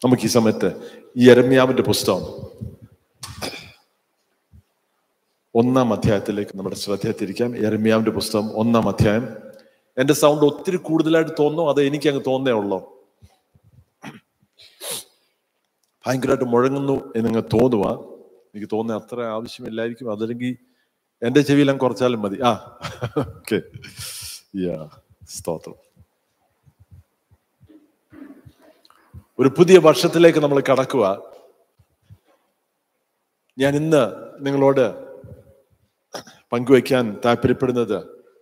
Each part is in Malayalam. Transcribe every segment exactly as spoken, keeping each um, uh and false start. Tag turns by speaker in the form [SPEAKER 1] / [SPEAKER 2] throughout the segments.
[SPEAKER 1] നമുക്ക് ഈ സമയത്ത് യെരമ്യാവിന്റെ പുസ്തകം ഒന്നാം അധ്യായത്തിലേക്ക് നമ്മുടെ ശ്രദ്ധ തിരിക്കാം. യെരമ്യാവിന്റെ പുസ്തകം ഒന്നാം അധ്യായം. എന്റെ സൗണ്ട് ഒത്തിരി കൂടുതലായിട്ട് തോന്നുന്നു, അത് എനിക്ക് അങ്ങ് തോന്നേ ഉള്ളൂ? ഭയങ്കരമായിട്ട് മുഴങ്ങുന്നു എന്നങ്ങ് തോന്നുക. എനിക്ക് തോന്നുന്ന അത്ര ആവശ്യമില്ലായിരിക്കും. അതല്ലെങ്കിൽ എന്റെ ചെവിയിലും കുറച്ചാലും മതി. ആ ഓക്കെ, സ്തോത്രം. ഒരു പുതിയ വർഷത്തിലേക്ക് നമ്മൾ കടക്കുക. ഞാൻ ഇന്ന് നിങ്ങളോട് പങ്കുവയ്ക്കാൻ താല്പര്യപ്പെടുന്നത്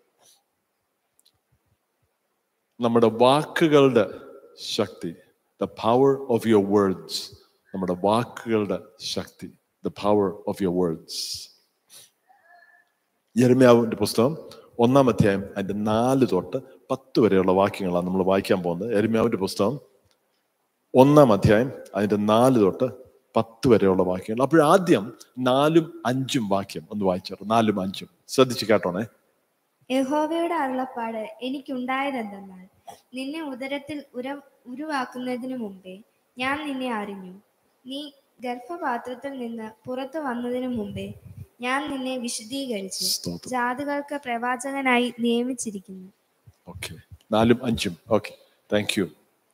[SPEAKER 1] നമ്മുടെ വാക്കുകളുടെ ശക്തി. The power of your words. നമ്മുടെ വാക്കുകളുടെ ശക്തി. The power of your words. യെരമ്യാവിന്റെ പുസ്തകം ഒന്നാം അധ്യായം അതിന്റെ നാല് തൊട്ട് പത്ത് വരെയുള്ള വാക്യങ്ങളാണ് നമ്മൾ വായിക്കാൻ പോകുന്നത്. യെരമ്യാവിന്റെ പുസ്തകം ഒന്നാം അധ്യായം അതിന്റെ നാല് തൊട്ട് പത്ത് വരെയുള്ള വാക്യങ്ങൾ. അപ്പോഴാദ്യം നാലും അഞ്ചും വാക്യം ഒന്ന് വായിച്ചോ. നാലും അഞ്ചും ശ്രദ്ധിച്ച് കേട്ടോണേ.
[SPEAKER 2] യഹോവയുടെ അരുളപ്പാട് എനിക്കുണ്ടായതെന്തെന്നാൽ, നിന്നെ ഉദരത്തിൽ ഉര ഉരുവാക്കുന്നതിനു മുമ്പേ ഞാൻ നിന്നെ അറിഞ്ഞു. നീ ഗർഭപാത്രത്തിൽ നിന്ന് പുറത്തു വന്നതിനു മുമ്പേ ഞാൻ നിന്നെ വിശുദ്ധീകരിച്ചു. ജാതികൾക്ക് പ്രവാചകനായി നിയമിച്ചിരിക്കുന്നു.
[SPEAKER 1] ഓക്കെ, നാലും അഞ്ചും. Okay, thank you.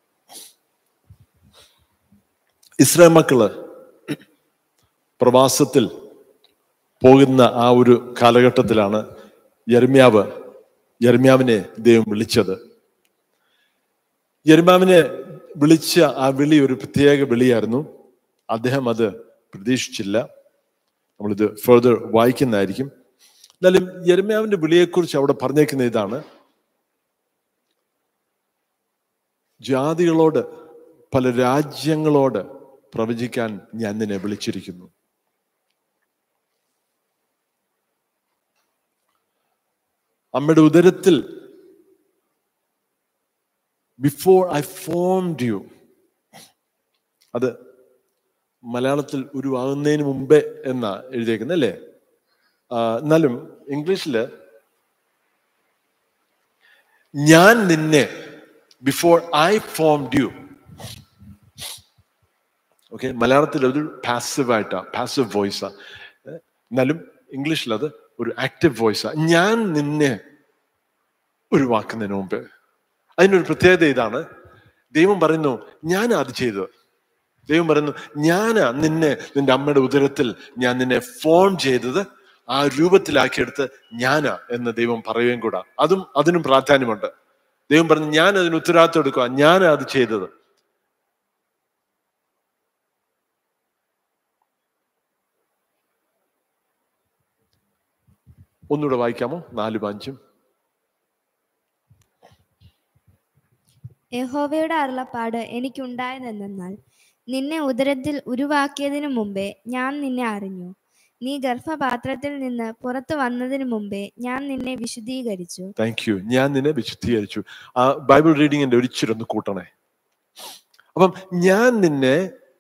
[SPEAKER 1] ഇസ്രായേൽ മക്കള് പ്രവാസത്തിൽ പോകുന്ന ആ ഒരു കാലഘട്ടത്തിലാണ് യെരമ്യാവ് യെരമ്യാവിനെ ദൈവം വിളിച്ചത്. യെരമ്യാവിനെ വിളിച്ച ആ വിളി ഒരു പ്രത്യേക വിളിയായിരുന്നു. അദ്ദേഹം അത് പ്രതീക്ഷിച്ചില്ല. നമ്മളിത് ഫർദർ വായിക്കുന്നതായിരിക്കും. എന്നാലും യെരമ്യാവിന്റെ വിളിയെക്കുറിച്ച് അവിടെ പറഞ്ഞേക്കുന്ന ഇതാണ്: ജാതികളോട്, പല രാജ്യങ്ങളോട് പ്രവചിക്കാൻ ഞാൻ നിന്നെ വിളിച്ചിരിക്കുന്നു. അമ്മയുടെ ഉദരത്തിൽ ബിഫോർ ഐ ഫോംഡ് യു, അത് മലയാളത്തിൽ ഉരുവാകുന്നതിന് മുമ്പേ എന്നാ എഴുതിയേക്കുന്നത് അല്ലേ? എന്നാലും ഇംഗ്ലീഷില് ഞാൻ നിന്നെ before I formed you. Okay, മലയാളത്തിൽ ഒരു പാസീവ് ആയിട്ടാ, പാസീവ് വോയിസാ. എന്നാലും ഇംഗ്ലീഷിൽ അത് ഒരു ആക്റ്റീവ് വോയിസാ. ഞാൻ നിന്നെ ഉരുവാക്കുന്നതിന് മുമ്പ്. അതിനൊരു പ്രത്യേകത ഇതാണ്: ദൈവം പറയുന്നു ഞാനാ അത് ചെയ്തത്. ദൈവം പറയുന്നു ഞാനാ നിന്നെ, നിന്റെ അമ്മയുടെ ഉദരത്തിൽ ഞാൻ നിന്നെ ഫോം ചെയ്തത്, ആ രൂപത്തിലാക്കിയെടുത്ത് ഞാനാ എന്ന് ദൈവം പറയുകയും കൂടാ. അതും അതിനും പ്രാധാന്യമുണ്ട്. ദൈവം പറഞ്ഞു ഞാൻ അതിന് ഉത്തരവാദിത്വം എടുക്കുക, ഞാനാ അത് ചെയ്തത്. ഒന്നുകൂടെ വായിക്കാമോ? നാലും അഞ്ചും.
[SPEAKER 2] യഹോവയുടെ അരുളപ്പാട് എനിക്കുണ്ടായതെന്തെന്നാൽ, നിന്നെ ഉദരത്തിൽ ഉരുവാക്കിയതിനു മുമ്പേ ഞാൻ നിന്നെ അറിഞ്ഞു. നീ ഗർഭപാത്രത്തിൽ നിന്ന് പുറത്തു വന്നതിന് മുമ്പേ ഞാൻ നിന്നെ വിശുദ്ധീകരിച്ചു.
[SPEAKER 1] Thank you. ഞാൻ നിന്നെ വിശുദ്ധീകരിച്ചു. ആ ബൈബിൾ റീഡിങ്ങിന്റെ ഒരിച്ചിരൊന്ന് കൂട്ടണേ. അപ്പം ഞാൻ നിന്നെ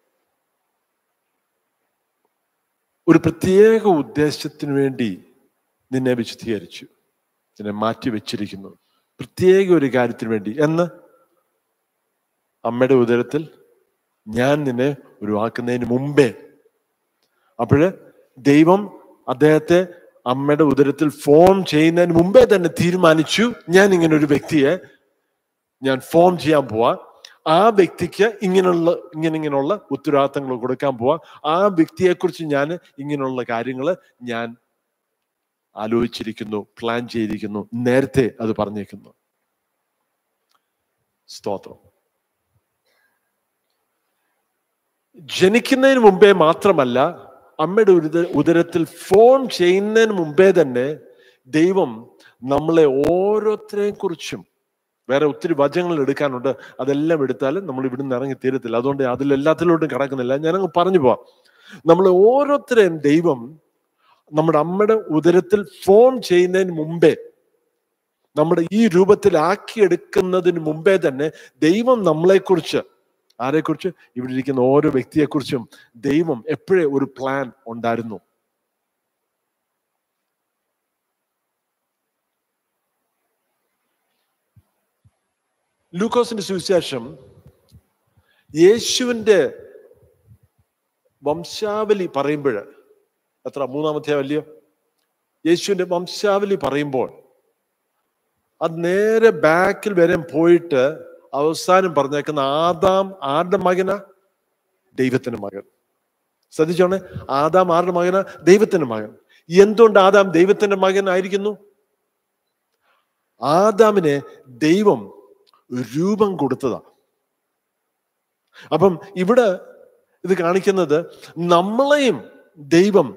[SPEAKER 1] ഒരു പ്രത്യേക ഉദ്ദേശത്തിന് വേണ്ടി നിന്നെ വിശുദ്ധീകരിച്ചു, നിന്നെ മാറ്റി വെച്ചിരിക്കുന്നു, പ്രത്യേക ഒരു കാര്യത്തിന് വേണ്ടി എന്ന് അമ്മയുടെ ഉദരത്തിൽ ഞാൻ നിന്നെ ഉരുവാക്കുന്നതിന് മുമ്പേ. അപ്പോഴ് ദൈവം അദ്ദേഹത്തെ അമ്മയുടെ ഉദരത്തിൽ ഫോം ചെയ്യുന്നതിന് മുമ്പേ തന്നെ തീരുമാനിച്ചു, ഞാൻ ഇങ്ങനെ ഒരു വ്യക്തിയെ ഞാൻ ഫോം ചെയ്യാൻ പോവാ, ആ വ്യക്തിക്ക് ഇങ്ങനെയുള്ള ഇങ്ങനെ ഇങ്ങനെയുള്ള ഉത്തരവാദിത്തങ്ങൾ കൊടുക്കാൻ പോവാ, ആ വ്യക്തിയെക്കുറിച്ച് ഞാൻ ഇങ്ങനെയുള്ള കാര്യങ്ങൾ ഞാൻ ആലോചിച്ചിരിക്കുന്നു, പ്ലാൻ ചെയ്തിരിക്കുന്നു, നേരത്തെ അത് പറഞ്ഞേക്കുന്നു. സ്തോത്രം. ജനിക്കുന്നതിന് മുമ്പേ മാത്രമല്ല, അമ്മയുടെ ഉദ ഉദരത്തിൽ ഫോം ചെയ്യുന്നതിന് മുമ്പേ തന്നെ ദൈവം നമ്മളെ ഓരോരുത്തരെയും കുറിച്ചും, വേറെ ഒത്തിരി വചനങ്ങൾ എടുക്കാനുണ്ട്, അതെല്ലാം എടുത്താലും നമ്മൾ ഇവിടുന്ന് ഇറങ്ങി തീരത്തില്ല. അതുകൊണ്ട് അതിലെല്ലാത്തിലോട്ടും കിടക്കുന്നില്ല, ഞാനങ്ങ് പറഞ്ഞു പോവാം. നമ്മളെ ഓരോരുത്തരെയും ദൈവം നമ്മുടെ അമ്മയുടെ ഉദരത്തിൽ ഫോം ചെയ്യുന്നതിന് മുമ്പേ, നമ്മുടെ ഈ രൂപത്തിലാക്കിയെടുക്കുന്നതിന് മുമ്പേ തന്നെ ദൈവം നമ്മളെക്കുറിച്ച്, ആരെക്കുറിച്ച്? ഇവിടെ ഇരിക്കുന്ന ഓരോ വ്യക്തിയെക്കുറിച്ചും ദൈവം എപ്പോഴേ ഒരു പ്ലാൻ ഉണ്ടായിരുന്നു. ലൂക്കോസിന്റെ സുവിശേഷം യേശുവിൻ്റെ വംശാവലി പറയുമ്പോൾ എത്ര മൂന്നാമത്തെ അല്ലയോ? യേശുവിൻ്റെ വംശാവലി പറയുമ്പോൾ അത് നേരെ ബാക്കിൽ വരെ പോയിട്ട് അവസാനം പറഞ്ഞേക്കുന്ന ആദാം ആരുടെ മകനാ? ദൈവത്തിന്റെ മകൻ. ശ്രദ്ധിച്ചോണേ, ആദാം ആരുടെ മകനാ? ദൈവത്തിന്റെ മകൻ. എന്തുകൊണ്ട് ആദാം ദൈവത്തിന്റെ മകൻ ആയിരിക്കുന്നു? ആദാമിനെ ദൈവം രൂപം കൊടുത്തതാ. അപ്പം ഇവിടെ ഇത് കാണിക്കുന്നത് നമ്മളെയും ദൈവം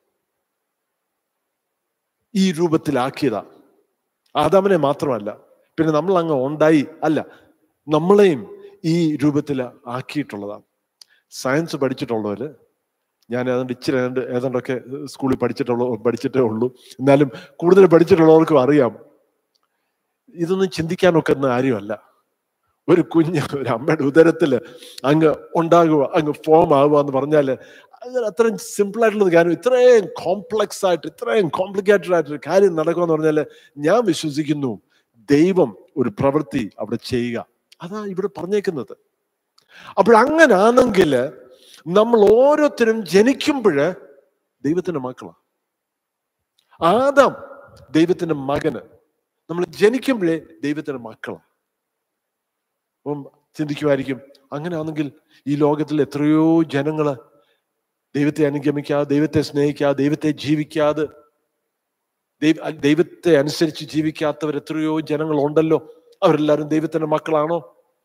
[SPEAKER 1] ഈ രൂപത്തിലാക്കിയതാ. ആദാമിനെ മാത്രമല്ല, പിന്നെ നമ്മൾ അങ്ങ് ഉണ്ടായി അല്ല, നമ്മളെയും ഈ രൂപത്തിൽ ആക്കിയിട്ടുള്ളതാണ്. സയൻസ് പഠിച്ചിട്ടുള്ളവര്, ഞാൻ ഏതാണ്ട് ഇച്ചിരി ഏതാണ്ട് ഏതാണ്ടൊക്കെ സ്കൂളിൽ പഠിച്ചിട്ടുള്ള പഠിച്ചിട്ടേ ഉള്ളൂ, എന്നാലും കൂടുതൽ പഠിച്ചിട്ടുള്ളവർക്കും അറിയാം, ഇതൊന്നും ചിന്തിക്കാനൊക്കെ കാര്യമല്ല. ഒരു കുഞ്ഞ് ഒരു അമ്മയുടെ ഉദരത്തിൽ അങ്ങ് ഉണ്ടാകുക, അങ്ങ് ഫോം ആകുക എന്ന് പറഞ്ഞാല് അത് അത്രയും സിമ്പിൾ ആയിട്ടുള്ള കാര്യം. ഇത്രയും കോംപ്ലക്സ് ആയിട്ട്, ഇത്രയും കോംപ്ലിക്കേറ്റഡ് ആയിട്ടൊരു കാര്യം നടക്കുക എന്ന് പറഞ്ഞാല് ഞാൻ വിശ്വസിക്കുന്നു ദൈവം ഒരു പ്രവൃത്തി അവിടെ ചെയ്യുക. അതാ ഇവിടെ പറഞ്ഞേക്കുന്നത്. അപ്പോഴങ്ങനാണെങ്കിൽ നമ്മൾ ഓരോരുത്തരും ജനിക്കുമ്പോഴ് ദൈവത്തിന്റെ മക്കളാണ്. ആദാം ദൈവത്തിന്റെ മകന്, നമ്മൾ ജനിക്കുമ്പോഴേ ദൈവത്തിന്റെ മക്കളാണ്. അപ്പം ചിന്തിക്കുമായിരിക്കും, അങ്ങനെയാണെങ്കിൽ ഈ ലോകത്തിൽ എത്രയോ ജനങ്ങള് ദൈവത്തെ അനുഗമിക്കാതെ, ദൈവത്തെ സ്നേഹിക്കാതെ, ദൈവത്തെ ജീവിക്കാതെ, ദൈവത്തെ അനുസരിച്ച് ജീവിക്കാത്തവർ എത്രയോ ജനങ്ങളുണ്ടല്ലോ, അവരെല്ലാവരും ദൈവത്തിന്റെ മക്കളാണോ?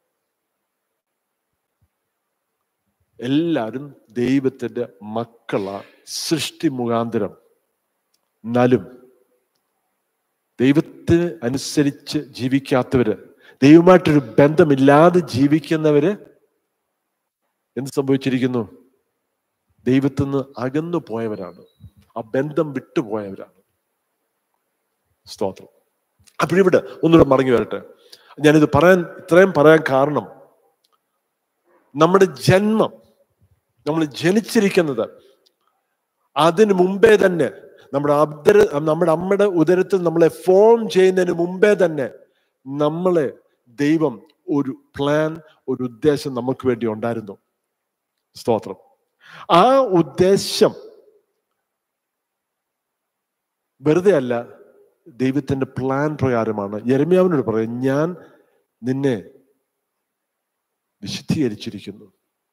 [SPEAKER 1] എല്ലാവരും ദൈവത്തിന്റെ മക്കളാ സൃഷ്ടി മുഖാന്തരം. എന്നാലും ദൈവത്തിന് അനുസരിച്ച് ജീവിക്കാത്തവര്, ദൈവമായിട്ടൊരു ബന്ധമില്ലാതെ ജീവിക്കുന്നവര് എന്ത് സംഭവിച്ചിരിക്കുന്നു? ദൈവത്തിൽ നിന്ന് അകന്നു പോയവരാണ്, ആ ബന്ധം വിട്ടുപോയവരാണ്. സ്തോത്രം. അപ്പോഴിവിടെ ഒന്നുകൂടെ മടങ്ങി വരട്ടെ. ഞാനിത് പറയാൻ ഇത്രയും പറയാൻ കാരണം, നമ്മുടെ ജന്മം, നമ്മൾ ജനിച്ചിരിക്കുന്നത് അതിന് മുമ്പേ തന്നെ, നമ്മുടെ അബ്ദര നമ്മുടെ അമ്മയുടെ ഉദരത്തിൽ നമ്മളെ ഫോം ചെയ്യുന്നതിന് മുമ്പേ തന്നെ നമ്മളെ ദൈവം ഒരു പ്ലാൻ, ഒരു ഉദ്ദേശം നമുക്ക് വേണ്ടി ഉണ്ടായിരുന്നു. സ്തോത്രം. ആ ഉദ്ദേശം വെറുതെ അല്ല, ദൈവത്തിന്റെ പ്ലാൻ പ്രകാരമാണ്. യെരമ്യാവിനോട് പറയും, ഞാൻ നിന്നെ വിശുദ്ധീകരിച്ചിരിക്കുന്നു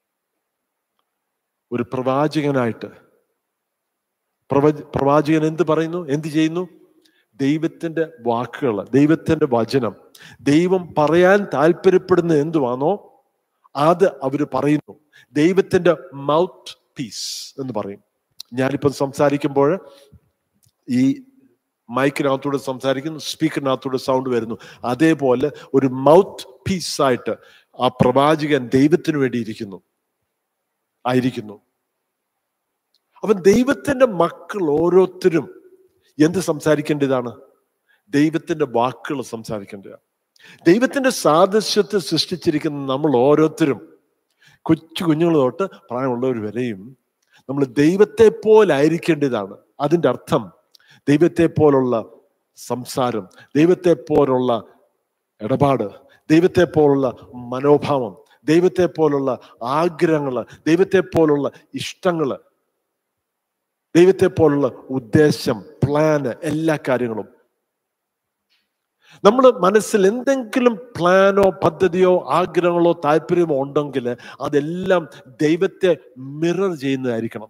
[SPEAKER 1] ഒരു പ്രവാചകനായിട്ട്. പ്രവ പ്രവാചകൻ എന്ത് പറയുന്നു, എന്ത് ചെയ്യുന്നു? ദൈവത്തിന്റെ വാക്കുകൾ, ദൈവത്തിന്റെ വചനം, ദൈവം പറയാൻ താല്പര്യപ്പെടുന്ന എന്തുവാണോ അത് അവര് പറയുന്നു. ദൈവത്തിന്റെ മൗത്ത് പീസ് എന്ന് പറയും. ഞാനിപ്പം സംസാരിക്കുമ്പോൾ ഈ മൈക്കിനകത്തൂടെ സംസാരിക്കുന്നു, സ്പീക്കറിനകത്തൂടെ സൗണ്ട് വരുന്നു. അതേപോലെ ഒരു മൗത്ത് പീസ് ആയിട്ട് ആ പ്രവാചകൻ ദൈവത്തിന് വേണ്ടി ഇരിക്കുന്നു ആയിരിക്കുന്നു. അവൻ ദൈവത്തിന്റെ മക്കൾ ഓരോരുത്തരും എന്ത് സംസാരിക്കേണ്ടതാണ്? ദൈവത്തിന്റെ വാക്കുകൾ സംസാരിക്കേണ്ടതാണ്. ദൈവത്തിന്റെ സാദൃശ്യത്തെ സൃഷ്ടിച്ചിരിക്കുന്ന നമ്മൾ ഓരോരുത്തരും, കൊച്ചു കുഞ്ഞുങ്ങൾ തൊട്ട് പ്രായമുള്ളവർ വരെയും നമ്മൾ ദൈവത്തെ പോലായിരിക്കേണ്ടതാണ്. അതിൻ്റെ അർത്ഥം ദൈവത്തെ പോലുള്ള സംസാരം, ദൈവത്തെ പോലുള്ള ഇടപാട്, ദൈവത്തെ പോലുള്ള മനോഭാവം, ദൈവത്തെ പോലുള്ള ആഗ്രഹങ്ങള്, ദൈവത്തെ പോലുള്ള ഇഷ്ടങ്ങള്, ദൈവത്തെ പോലുള്ള ഉദ്ദേശം, പ്ലാന്, എല്ലാ കാര്യങ്ങളും. നമ്മുടെ മനസ്സിൽ എന്തെങ്കിലും പ്ലാനോ പദ്ധതിയോ ആഗ്രഹങ്ങളോ താല്പര്യമോ ഉണ്ടെങ്കിൽ അതെല്ലാം ദൈവത്തെ മിറർ ചെയ്യുന്നതായിരിക്കണം.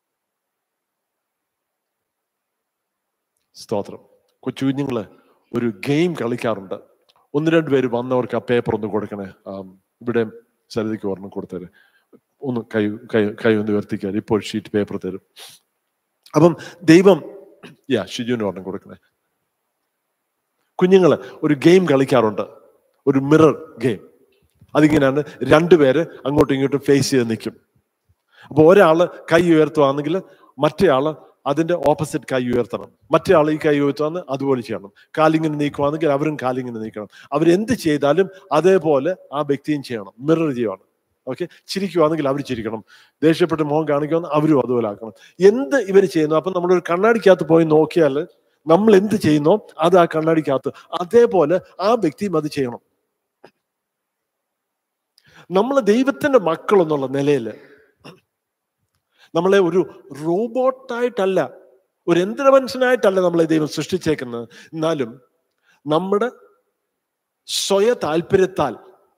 [SPEAKER 1] സ്തോത്രം. കൊച്ചു കുഞ്ഞുങ്ങള് ഒരു ഗെയിം കളിക്കാറുണ്ട്. ഒന്ന് രണ്ട് പേര് വന്നവർക്ക് ആ പേപ്പർ ഒന്ന് കൊടുക്കണേ. ഇവിടെ സരിതയ്ക്ക് ഒരെണ്ണം കൊടുത്തര്, ഒന്ന് കൈ കൈ കൈ ഒന്ന് ഉയർത്തിക്കാർ. ഇപ്പോൾ ഷീറ്റ് പേപ്പർ തരും. അപ്പം ദൈവം, യാ ഷിജുവിന് ഒരെണ്ണം കൊടുക്കണേ. കുഞ്ഞുങ്ങള് ഒരു ഗെയിം കളിക്കാറുണ്ട്, ഒരു മിറർ ഗെയിം. അതിങ്ങനെയാണ്, രണ്ടുപേര് അങ്ങോട്ടും ഇങ്ങോട്ടും ഫേസ് ചെയ്ത് നിൽക്കും. അപ്പൊ ഒരാള് കൈ ഉയർത്തുവാണെങ്കിൽ മറ്റേ ആള് അതിന്റെ ഓപ്പോസിറ്റ് കൈ ഉയർത്തണം. മറ്റേ ആൾ ഈ കൈ ഉയർത്തുവാന്ന് അതുപോലെ ചെയ്യണം. കാലിങ്ങനെ നീക്കുവാണെങ്കിൽ അവരും കാലിങ്ങനെ നീക്കണം. അവരെന്ത് ചെയ്താലും അതേപോലെ ആ വ്യക്തിയും ചെയ്യണം, മിറർ ചെയ്യണം. ഓക്കെ. ചിരിക്കുവാണെങ്കിൽ അവർ ചിരിക്കണം, ദേഷ്യപ്പെട്ട് മുഖം കാണിക്കുവാന്ന് അവരും അതുപോലെ ആക്കണം. എന്ത് ഇവർ ചെയ്യുന്നു, അപ്പൊ നമ്മളൊരു കണ്ണാടിക്കകത്ത് പോയി നോക്കിയാൽ നമ്മൾ എന്ത് ചെയ്യുന്നോ അത് ആ കണ്ണാടിക്കകത്ത് അതേപോലെ ആ വ്യക്തിയും അത് ചെയ്യണം. നമ്മൾ ദൈവത്തിന്റെ മക്കൾ എന്നുള്ള നിലയിൽ നമ്മളെ ഒരു റോബോട്ടായിട്ടല്ല, ഒരു യന്ത്രമനുഷ്യനായിട്ടല്ല നമ്മളെ ദൈവം സൃഷ്ടിച്ചേക്കുന്നത്. എന്നാലും നമ്മുടെ സ്വയ താല്പര്യത്താൽ,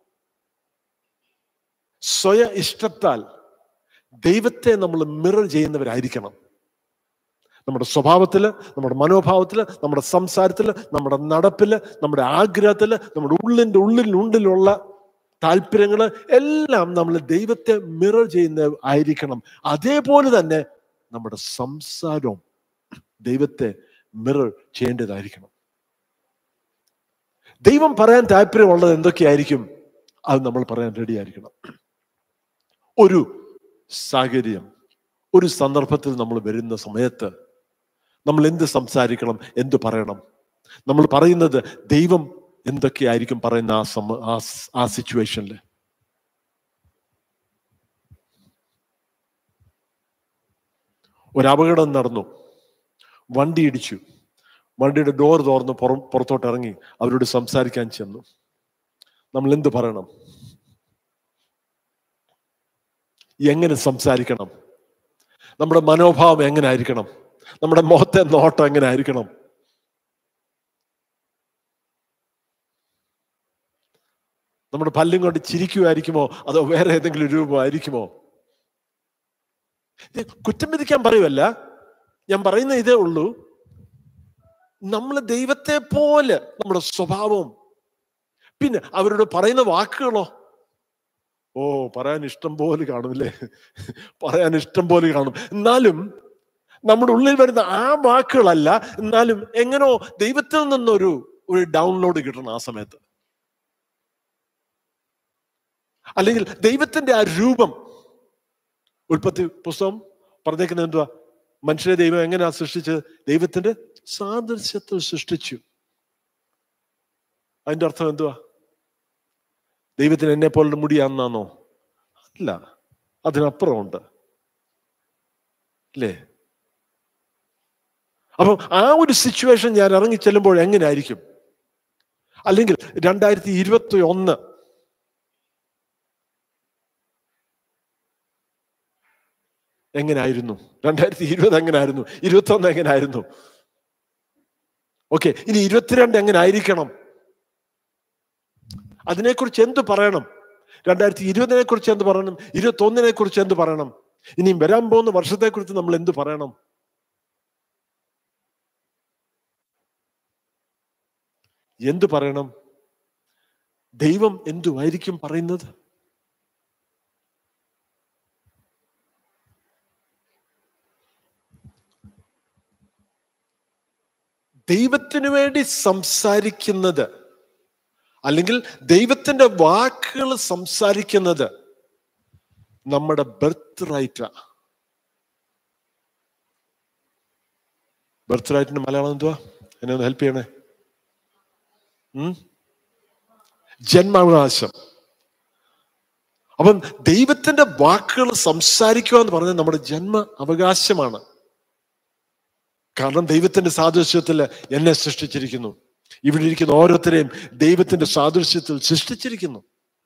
[SPEAKER 1] സ്വയ ഇഷ്ടത്താൽ ദൈവത്തെ നമ്മൾ മിറർ ചെയ്യുന്നവരായിരിക്കണം. നമ്മുടെ സ്വഭാവത്തില്, നമ്മുടെ മനോഭാവത്തില്, നമ്മുടെ സംസാരത്തില്, നമ്മുടെ നടപ്പില്, നമ്മുടെ ആഗ്രഹത്തില്, നമ്മുടെ ഉള്ളിൻ്റെ ഉള്ളിൽ ഉള്ളിലുള്ള താല്പര്യങ്ങള് എല്ലാം നമ്മൾ ദൈവത്തെ മിറർ ചെയ്യുന്ന ആയിരിക്കണം. അതേപോലെ തന്നെ നമ്മുടെ സംസാരവും ദൈവത്തെ മിറർ ചെയ്യേണ്ടതായിരിക്കണം. ദൈവം പറയാൻ താല്പര്യമുള്ളത് എന്തൊക്കെയായിരിക്കും അത് നമ്മൾ പറയാൻ റെഡി ആയിരിക്കണം. ഒരു സാഹചര്യം, ഒരു സന്ദർഭത്തിൽ നമ്മൾ വരുന്ന സമയത്ത് നമ്മൾ എന്ത് സംസാരിക്കണം, എന്ത് പറയണം, നമ്മൾ പറയുന്നത് ദൈവം എന്തൊക്കെയായിരിക്കും പറയുന്ന ആ സമ ആ സിറ്റുവേഷനിൽ. ഒരപകടം നടന്നു, വണ്ടി ഇടിച്ചു, വണ്ടിയുടെ ഡോർ തുറന്ന് പുറ പുറത്തോട്ട് ഇറങ്ങി അവരോട് സംസാരിക്കാൻ ചെന്നു. നമ്മൾ എന്ത് പറയണം, എങ്ങനെ സംസാരിക്കണം, നമ്മുടെ മനോഭാവം എങ്ങനെ ആയിരിക്കണം, നമ്മുടെ മുഖത്തെ നോട്ടം എങ്ങനെ ആയിരിക്കണം? നമ്മുടെ പല്ലും കൊണ്ട് ചിരിക്കുമായിരിക്കുമോ അതോ വേറെ ഏതെങ്കിലും രൂപമായിരിക്കുമോ? കുറ്റം വിധിക്കാൻ പറയുമല്ല, ഞാൻ പറയുന്ന ഇതേ ഉള്ളൂ. നമ്മൾ ദൈവത്തെ പോലെ നമ്മുടെ സ്വഭാവവും, പിന്നെ അവരോട് പറയുന്ന വാക്കുകളോ, ഓ പറയാൻ ഇഷ്ടം പോലെ കാണുമല്ലേ, പറയാൻ ഇഷ്ടം പോലെ കാണും. എന്നാലും നമ്മുടെ ഉള്ളിൽ വരുന്ന ആ വാക്കുകളല്ല, എന്നാലും എങ്ങനോ ദൈവത്തിൽ നിന്നൊരു ഒരു ഡൗൺലോഡ് കിട്ടണം ആ സമയത്ത്. അല്ലെങ്കിൽ ദൈവത്തിന്റെ ആ രൂപം. ഉൽപ്പത്തി പുസ്തകം പറഞ്ഞേക്കുന്നത് എന്തുവാ? മനുഷ്യരെ ദൈവം എങ്ങനെയാ സൃഷ്ടിച്ചത്? ദൈവത്തിന്റെ സാദൃശ്യത്തിൽ സൃഷ്ടിച്ചു. അതിന്റെ അർത്ഥം എന്തുവാ? ദൈവത്തിന് എന്നെ പോലെ മുടിയാന്നാന്നോ? അല്ല, അതിനപ്പുറമുണ്ട് അല്ലേ? അപ്പൊ ആ ഒരു സിറ്റുവേഷൻ ഞാൻ ഇറങ്ങി ചെല്ലുമ്പോൾ എങ്ങനെ ആയിരിക്കും? അല്ലെങ്കിൽ രണ്ടായിരത്തി ഇരുപത്തി ഒന്ന് എങ്ങനായിരുന്നു? രണ്ടായിരത്തി ഇരുപത് എങ്ങനായിരുന്നു? ഇരുപത്തി ഒന്ന് എങ്ങനായിരുന്നു? ഓക്കെ, ഇനി ഇരുപത്തിരണ്ട് എങ്ങനെ ആയിരിക്കണം? അതിനെക്കുറിച്ച് എന്ത് പറയണം? രണ്ടായിരത്തി ഇരുപതിനെ കുറിച്ച് എന്ത് പറയണം? ഇരുപത്തി ഒന്നിനെ കുറിച്ച് എന്ത് പറയണം? ഇനിയും വരാൻ പോകുന്ന വർഷത്തെക്കുറിച്ച് നമ്മൾ എന്ത് പറയണം? എന്ത് പറയണം? ദൈവം എന്തുമായിരിക്കും പറയുന്നത്? ദൈവത്തിനു വേണ്ടി സംസാരിക്കുന്നത്, അല്ലെങ്കിൽ ദൈവത്തിന്റെ വാക്കുകൾ സംസാരിക്കുന്നത് നമ്മുടെ ബർത്ത് റൈറ്റാ. ബർത്ത് റൈറ്റിന്റെ മലയാളം എന്തുവാ? എന്നെ ഒന്ന് ഹെൽപ്പ് ചെയ്യണേ. ഉം ജന്മാവകാശം. അപ്പം ദൈവത്തിന്റെ വാക്കുകൾ സംസാരിക്കുക എന്ന് പറഞ്ഞാൽ നമ്മുടെ ജന്മ അവകാശമാണ്. കാരണം ദൈവത്തിന്റെ സാദൃശ്യത്തിൽ എന്നെ സൃഷ്ടിച്ചിരിക്കുന്നു. ഇവിടെ ഇരിക്കുന്ന ഓരോരുത്തരെയും ദൈവത്തിന്റെ സാദൃശ്യത്തിൽ സൃഷ്ടിച്ചിരിക്കുന്നു.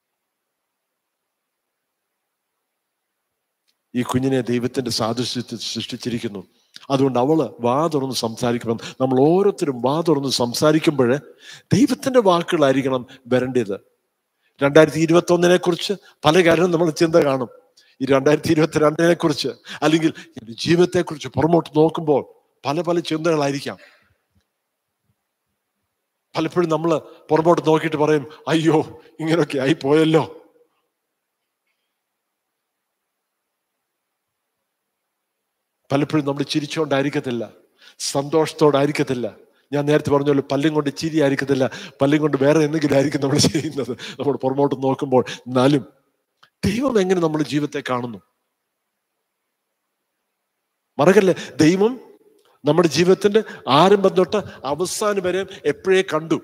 [SPEAKER 1] ഈ കുഞ്ഞിനെ ദൈവത്തിന്റെ സാദൃശ്യത്തിൽ സൃഷ്ടിച്ചിരിക്കുന്നു. അതുകൊണ്ട് അവള് വാ തുറന്ന് സംസാരിക്കണം. നമ്മൾ ഓരോരുത്തരും വാ തുറന്ന് സംസാരിക്കുമ്പോൾ ദൈവത്തിന്റെ വാക്കുകളായിരിക്കണം വരേണ്ടത്. രണ്ടായിരത്തി ഇരുപത്തി ഒന്നിനെ കുറിച്ച് പല കാര്യവും നമ്മൾ ചിന്ത കാണും. ഈ രണ്ടായിരത്തി ഇരുപത്തി രണ്ടിനെ കുറിച്ച്, അല്ലെങ്കിൽ ജീവിതത്തെ കുറിച്ച് പുറമോട്ട് നോക്കുമ്പോൾ പല പല ചിന്തകളായിരിക്കാം. പലപ്പോഴും നമ്മൾ പുറമോട്ട് നോക്കിയിട്ട് പറയും, അയ്യോ ഇങ്ങനൊക്കെ ആയി പോയല്ലോ. പലപ്പോഴും നമ്മൾ ചിരിച്ചുകൊണ്ടായിരിക്കത്തില്ല, സന്തോഷത്തോടായിരിക്കത്തില്ല. ഞാൻ നേരത്തെ പറഞ്ഞല്ലോ, പല്ലും കൊണ്ട് ചിരി ആയിരിക്കത്തില്ല, പല്ലും കൊണ്ട് വേറെ എന്തെങ്കിലും ആയിരിക്കും നമ്മൾ ചെയ്യുന്നത് നമ്മൾ പുറമോട്ട് നോക്കുമ്പോൾ. എന്നാലും ദൈവം എങ്ങനെ നമ്മുടെ ജീവിതത്തെ കാണുന്നു? മറക്കല്ലേ, ദൈവം നമ്മുടെ ജീവിതത്തിന്റെ ആരംഭം തൊട്ട് അവസാനം വരെ എപ്പോഴേ കണ്ടു.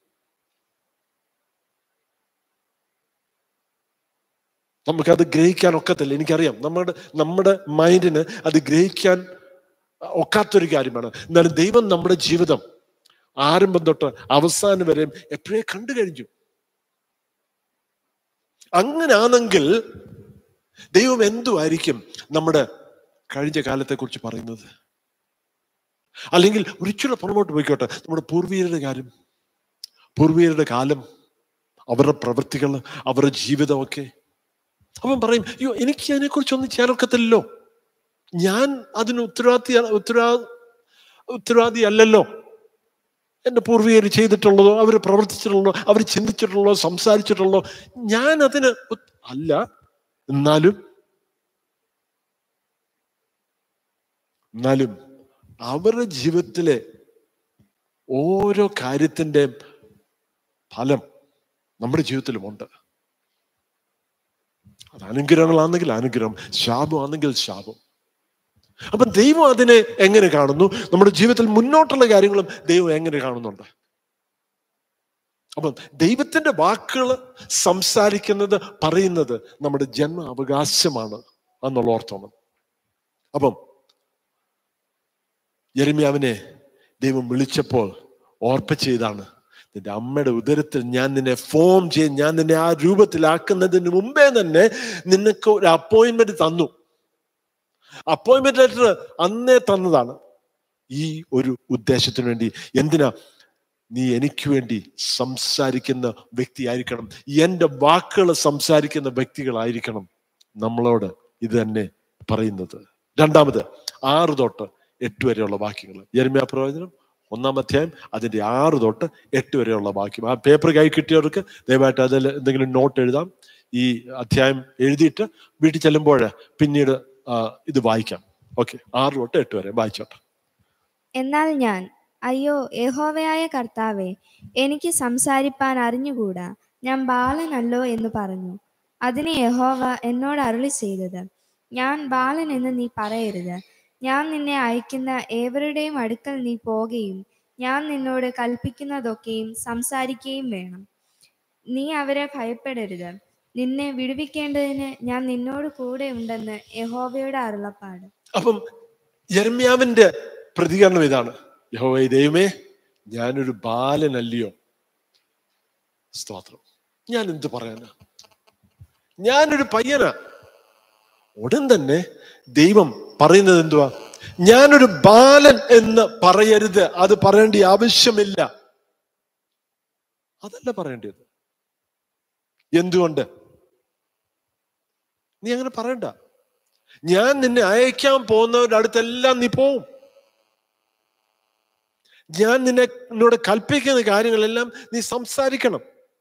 [SPEAKER 1] നമുക്കത് ഗ്രഹിക്കാൻ ഒക്കത്തില്ല, എനിക്കറിയാം. നമ്മുടെ നമ്മുടെ മൈൻഡിന് അത് ഗ്രഹിക്കാൻ ഒക്കാത്തൊരു കാര്യമാണ്. എന്നാലും ദൈവം നമ്മുടെ ജീവിതം ആരംഭം തൊട്ട് അവസാനം വരെയും എപ്പോഴേ കണ്ടു കഴിഞ്ഞു. അങ്ങനാണെങ്കിൽ ദൈവം എന്തുമായിരിക്കും നമ്മുടെ കഴിഞ്ഞ കാലത്തെ കുറിച്ച് പറയുന്നത്? അല്ലെങ്കിൽ ഒരിച്ചിരി പുറമോട്ട് പോയിക്കോട്ടെ, നമ്മുടെ പൂർവീകരുടെ കാര്യം, പൂർവീകരുടെ കാലം, അവരുടെ പ്രവൃത്തികൾ, അവരുടെ ജീവിതമൊക്കെ. അവൻ പറയും, അയ്യോ എനിക്ക് അതിനെക്കുറിച്ചൊന്നും ചെയ്യാനൊക്കത്തില്ലല്ലോ, ഞാൻ അതിന് ഉത്തരവാദി ഉത്തരവാ ഉത്തരവാദി അല്ലല്ലോ. എൻ്റെ പൂർവീകർ ചെയ്തിട്ടുള്ളതോ അവർ പ്രവർത്തിച്ചിട്ടുള്ളതോ അവർ ചിന്തിച്ചിട്ടുള്ളതോ സംസാരിച്ചിട്ടുള്ളതോ ഞാൻ അതിന് അല്ല. എന്നാലും എന്നാലും അവരുടെ ജീവിതത്തിലെ ഓരോ കാര്യത്തിൻ്റെ ഫലം നമ്മുടെ ജീവിതത്തിലുമുണ്ട്. അത് അനുഗ്രഹങ്ങളാണെങ്കിൽ അനുഗ്രഹം, ശാപമാണെങ്കിൽ ശാപം. അപ്പം ദൈവം അതിനെ എങ്ങനെ കാണുന്നു? നമ്മുടെ ജീവിതത്തിൽ മുന്നോട്ടുള്ള കാര്യങ്ങളും ദൈവം എങ്ങനെ കാണുന്നുണ്ട്? അപ്പം ദൈവത്തിന്റെ വാക്കുകൾ സംസാരിക്കുന്നത്, പറയുന്നത് നമ്മുടെ ജന്മ അവകാശമാണ് എന്നുള്ള ഓർത്തോണം. അപ്പം യെരമ്യാവിനെ ദൈവം വിളിച്ചപ്പോൾ ഓർപ്പിച്ച ഇതാണ്, നിന്റെ അമ്മയുടെ ഉദരത്തിൽ ഞാൻ നിന്നെ ഫോം ചെയ്ത് ഞാൻ നിന്നെ ആ രൂപത്തിലാക്കുന്നതിന് മുമ്പേ തന്നെ നിനക്ക് ഒരു അപ്പോയിന്റ്മെന്റ് തന്നു. അപ്പോയിന്റ്മെന്റ് ലെറ്റർ അന്നേ തന്നതാണ് ഈ ഒരു ഉദ്ദേശത്തിന് വേണ്ടി. എന്തിനാ? നീ എനിക്ക് വേണ്ടി സംസാരിക്കുന്ന വ്യക്തിയായിരിക്കണം, എൻ്റെ വാക്കുകൾ സംസാരിക്കുന്ന വ്യക്തികളായിരിക്കണം നമ്മളോട് ഇത് തന്നെ പറയുന്നത്. രണ്ടാമത് ആറ് തൊട്ട് എട്ട് വരെയുള്ള വാക്യങ്ങൾ, യെരമ്യാ പ്രവചനം ഒന്നാം അധ്യായം അതിന്റെ ആറ് തൊട്ട് എട്ട് വരെയുള്ള വാക്യം. ആ പേപ്പർ കൈ കിട്ടിയവർക്ക് ദയവായിട്ട് അതിൽ എന്തെങ്കിലും നോട്ട് എഴുതാം. ഈ അധ്യായം എഴുതിയിട്ട് വീട്ടിൽ ചെല്ലുമ്പോൾ പിന്നീട് ഇത് വായിക്കാം. ഓക്കെ, ആറ് തൊട്ട് എട്ട് വരെ വായിച്ചോട്ടെ.
[SPEAKER 2] എന്നാൽ ഞാൻ, അയ്യോ യഹോവയായ കർത്താവേ, എനിക്ക് സംസാരിപ്പാൻ അറിഞ്ഞുകൂടാ, ഞാൻ ബാലനല്ലോ എന്ന് പറഞ്ഞു. അതിന് യഹോവ എന്നോട് അരുളി ചെയ്തത്, ഞാൻ ബാലൻ എന്ന് നീ പറയരുത്. ഞാൻ നിന്നെ അയക്കുന്ന ഏവരുടെയും അടുക്കൽ നീ പോകുകയും ഞാൻ നിന്നോട് കൽപ്പിക്കുന്നതൊക്കെയും സംസാരിക്കുകയും വേണം. നീ അവരെ ഭയപ്പെടരുത്. നിന്നെ വിടുവിക്കേണ്ടതിന് ഞാൻ നിന്നോട് കൂടെ ഉണ്ടെന്ന് യഹോവയുടെ അരുളപ്പാട്.
[SPEAKER 1] അപ്പം യെരമ്യാവിന്റെ പ്രതികരണം ഇതാണ്, യഹോവേ ദൈവമേ, ഞാനൊരു ബാലനല്ലയോ? സ്തോത്രം. ഞാൻ എന്ത് പറയാനാ? ഞാനൊരു പയ്യനാ. ഉടൻ തന്നെ ദൈവം പറയുന്നത് എന്തുവാ? ഞാനൊരു ബാലൻ എന്ന് പറയരുത്, അത് പറയേണ്ട ആവശ്യമില്ല. അതല്ല പറയേണ്ടത്. എന്തുകൊണ്ട്? നീ അങ്ങനെ പറയണ്ട. ഞാൻ നിന്നെ അയക്കാൻ പോകുന്നവരുടെ അടുത്തെല്ലാം നീ പോവും. ഞാൻ നിന്നെ എന്നോട് കൽപ്പിക്കുന്ന കാര്യങ്ങളെല്ലാം നീ സംസാരിക്കണം.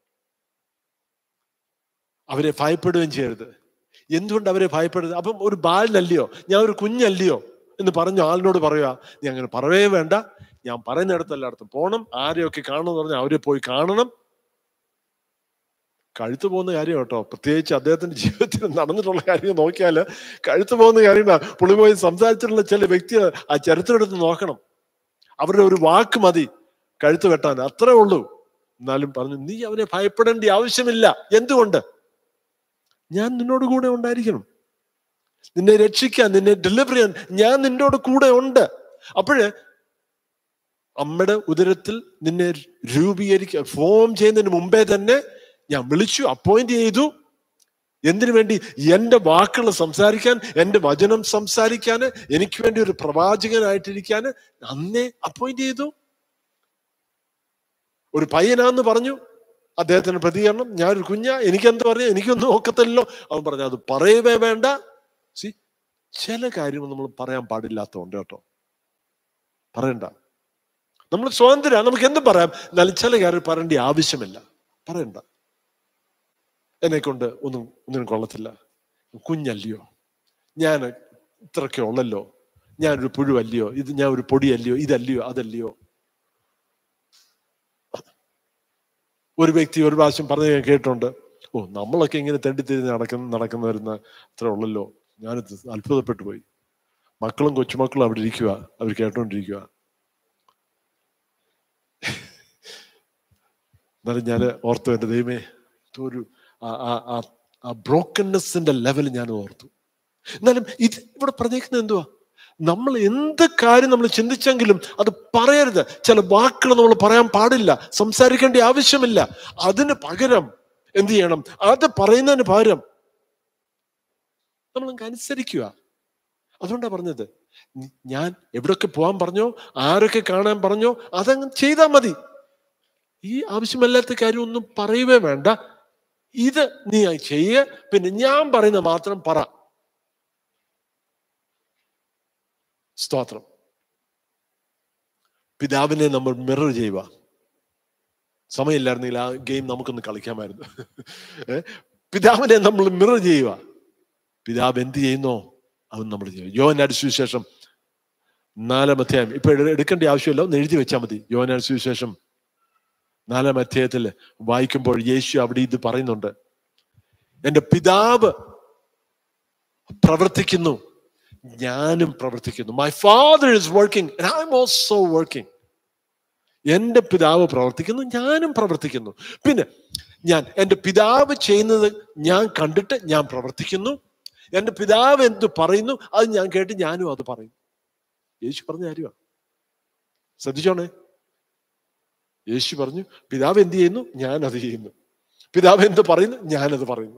[SPEAKER 1] അവരെ ഭയപ്പെടുകയും ചെയ്യരുത്. എന്തുകൊണ്ട് അവരെ ഭയപ്പെടരുത്? അപ്പം ഒരു ബാലനല്ലയോ, ഞാൻ ഒരു കുഞ്ഞല്ലയോ എന്ന് പറഞ്ഞ ആളിനോട് പറയുക, നീ അങ്ങനെ പറവേ വേണ്ട, ഞാൻ പറയുന്നിടത്ത് എല്ലായിടത്തും പോകണം, ആരെയൊക്കെ കാണണമെന്ന് പറഞ്ഞാൽ അവരെ പോയി കാണണം. കഴുത്തു പോകുന്ന കാര്യം കേട്ടോ, പ്രത്യേകിച്ച് അദ്ദേഹത്തിന്റെ ജീവിതത്തിൽ നടന്നിട്ടുള്ള കാര്യം നോക്കിയാൽ കഴുത്തു പോകുന്ന കാര്യമാണ്. പുള്ളി പോയി സംസാരിച്ചിട്ടുള്ള ചില വ്യക്തികൾ ആ ചരിത്രം എടുത്ത് നോക്കണം. അവരുടെ ഒരു വാക്ക് മതി കഴുത്ത് വെട്ടാൻ, അത്രേ ഉള്ളൂ. എന്നാലും പറഞ്ഞു, നീ അവനെ ഭയപ്പെടേണ്ട ആവശ്യമില്ല. എന്തുകൊണ്ട്? ഞാൻ നിന്നോട് കൂടെ ഉണ്ടായിരിക്കണം, നിന്നെ രക്ഷിക്കാൻ, നിന്നെ ഡെലിവർ ചെയ്യാൻ ഞാൻ നിന്നോട് കൂടെ ഉണ്ട്. അപ്പോഴ് അമ്മയുടെ ഉദരത്തിൽ നിന്നെ രൂപീകരിക്കുക, ഫോം ചെയ്യുന്നതിന് മുമ്പേ തന്നെ ഞാൻ വിളിച്ചു, അപ്പോയിന്റ് ചെയ്തു. എന്തിനു വേണ്ടി? എൻ്റെ വാക്കുകൾ സംസാരിക്കാൻ, എൻ്റെ വചനം സംസാരിക്കാൻ, എനിക്ക് വേണ്ടി ഒരു പ്രവാചകനായിട്ടിരിക്കാൻ അന്നേ അപ്പോയിന്റ് ചെയ്തു. ഒരു പയ്യനാന്ന് പറഞ്ഞു. അദ്ദേഹത്തിന് പ്രതികരണം, ഞാനൊരു കുഞ്ഞാ, എനിക്കെന്ത് പറഞ്ഞു, എനിക്കൊന്നും ഒക്കത്തില്ലല്ലോ. അവൻ പറഞ്ഞു, അത് പറയവേ വേണ്ട. സി, ചില കാര്യങ്ങൾ നമ്മൾ പറയാൻ പാടില്ലാത്തതുണ്ട് കേട്ടോ, പറയണ്ട. നമ്മൾ സ്വതന്ത്രരാ, നമുക്ക് എന്തും പറയാം. എന്നാലും ചില കാര്യം പറയേണ്ട ആവശ്യമില്ല, പറയണ്ട. എന്നെ കൊണ്ട് ഒന്നും ഒന്നിനും കൊള്ളത്തില്ല, കുഞ്ഞല്ലയോ, ഞാൻ ഇത്രയൊക്കെ ഉള്ളല്ലോ, ഞാനൊരു പുഴുവല്ലയോ, ഇത് ഞാൻ ഒരു പൊടിയല്ലയോ, ഇതല്ലയോ അതല്ലയോ. ഒരു വ്യക്തി ഒരു പ്രാവശ്യം പറഞ്ഞ് ഞാൻ കേട്ടിട്ടുണ്ട്, ഓ നമ്മളൊക്കെ ഇങ്ങനെ തെണ്ടിത്തിരിഞ്ഞ് നടക്കുന്ന നടക്കുന്ന വരുന്ന അത്ര ഉള്ളല്ലോ. ഞാനിത് അത്ഭുതപ്പെട്ടു പോയി. മക്കളും കൊച്ചുമക്കളും അവിടെ ഇരിക്കുക, അവർ കേട്ടോണ്ടിരിക്കുക. എന്നാലും ഞാൻ ഓർത്തു, എൻ്റെ ദൈവമേ, ഒരു ആ ബ്രോക്കൺനെസ്സിന്റെ ലെവൽ ഞാൻ ഓർത്തു. എന്നാലും ഇത് ഇവിടെ പറഞ്ഞേക്കുന്നത് എന്തുവാ? നമ്മൾ എന്ത് കാര്യം നമ്മൾ ചിന്തിച്ചെങ്കിലും അത് പറയരുത്. ചില വാക്കുകൾ നമ്മൾ പറയാൻ പാടില്ല, സംസാരിക്കേണ്ട ആവശ്യമില്ല. അതിന് പകരം എന്ത് ചെയ്യണം? അത് പറയുന്നതിന് പകരം നമ്മൾ അനുസരിക്കുക. അതുകൊണ്ടാണ് പറഞ്ഞത്, ഞാൻ എവിടൊക്കെ പോകാൻ പറഞ്ഞോ, ആരൊക്കെ കാണാൻ പറഞ്ഞോ, അതങ്ങ് ചെയ്താൽ മതി. ഈ ആവശ്യമല്ലാത്ത കാര്യം ഒന്നും പറയുവേ വേണ്ട. ഇത് നീ ചെയ്യ, പിന്നെ ഞാൻ പറയുന്ന മാത്രം പറ. സ്തോത്രം. പിതാവിനെ നമ്മൾ മിറർ ചെയ്യുക. സമയമില്ലായിരുന്നെങ്കിൽ ആ ഗെയിം നമുക്കൊന്ന് കളിക്കാമായിരുന്നു. പിതാവിനെ നമ്മൾ മിറർ ചെയ്യുക. പിതാവ് എന്ത് ചെയ്യുന്നോ അത് നമ്മൾ ചെയ്യും. യോഹന്നാന്റെ സുവിശേഷം നാലാം അധ്യായം, ഇപ്പൊ എടുക്കേണ്ട ആവശ്യമില്ല, ഒന്ന് എഴുതി വെച്ചാൽ മതി. യോഹന്നാന്റെ സുവിശേഷം നാലാം അധ്യായത്തിൽ വായിക്കുമ്പോൾ യേശു അവിടെ ഇത് പറയുന്നുണ്ട്, എൻ്റെ പിതാവ് പ്രവർത്തിക്കുന്നു, ഞാനും പ്രവർത്തിക്കുന്നു. My father is working and I am also working. എൻ്റെ പിതാവ് പ്രവർത്തിക്കുന്നു, ഞാനും പ്രവർത്തിക്കുന്നു. പിന്നെ ഞാൻ എൻ്റെ പിതാവ് ചെയ്യുന്നത് ഞാൻ കണ്ടിട്ട് ഞാൻ പ്രവർത്തിക്കുന്നു. എൻ്റെ പിതാവ് എന്ത് പറയുന്നു അത് ഞാൻ കേട്ട് ഞാനും അത് പറയും. യേശു പറഞ്ഞ കാര്യമാണ്. ശ്രദ്ധിച്ചോണേ. യേശു പറഞ്ഞു, പിതാവ് എന്ത് ചെയ്യുന്നു ഞാൻ അത് ചെയ്യുന്നു. പിതാവ് എന്ത് പറയുന്നു ഞാനത് പറയുന്നു.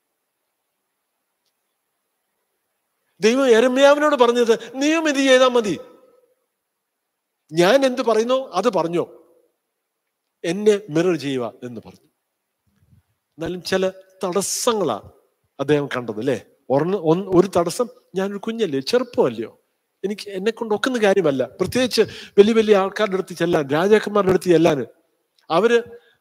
[SPEAKER 1] ദൈവം യെരമ്യാവിനോട് പറഞ്ഞത്, നീയും ഇത് ചെയ്താൽ മതി. ഞാൻ എന്ത് പറയുന്നോ അത് പറഞ്ഞോ, എന്നെ മിറർ ചെയ്യുക എന്ന് പറഞ്ഞു. എന്നാലും ചില തടസ്സങ്ങളാ അദ്ദേഹം കണ്ടത് അല്ലേ. ഒരെണ്ണം ഒരു തടസ്സം, ഞാനൊരു കുഞ്ഞല്ലേ, ചെറുപ്പമല്ലയോ, എനിക്ക് എന്നെ കൊണ്ട് ഒക്കുന്ന കാര്യമല്ല. പ്രത്യേകിച്ച് വലിയ വലിയ ആൾക്കാരുടെ അടുത്ത് ചെല്ലാൻ, രാജാക്കന്മാരുടെ അടുത്ത് ചെല്ലാൻ അവര്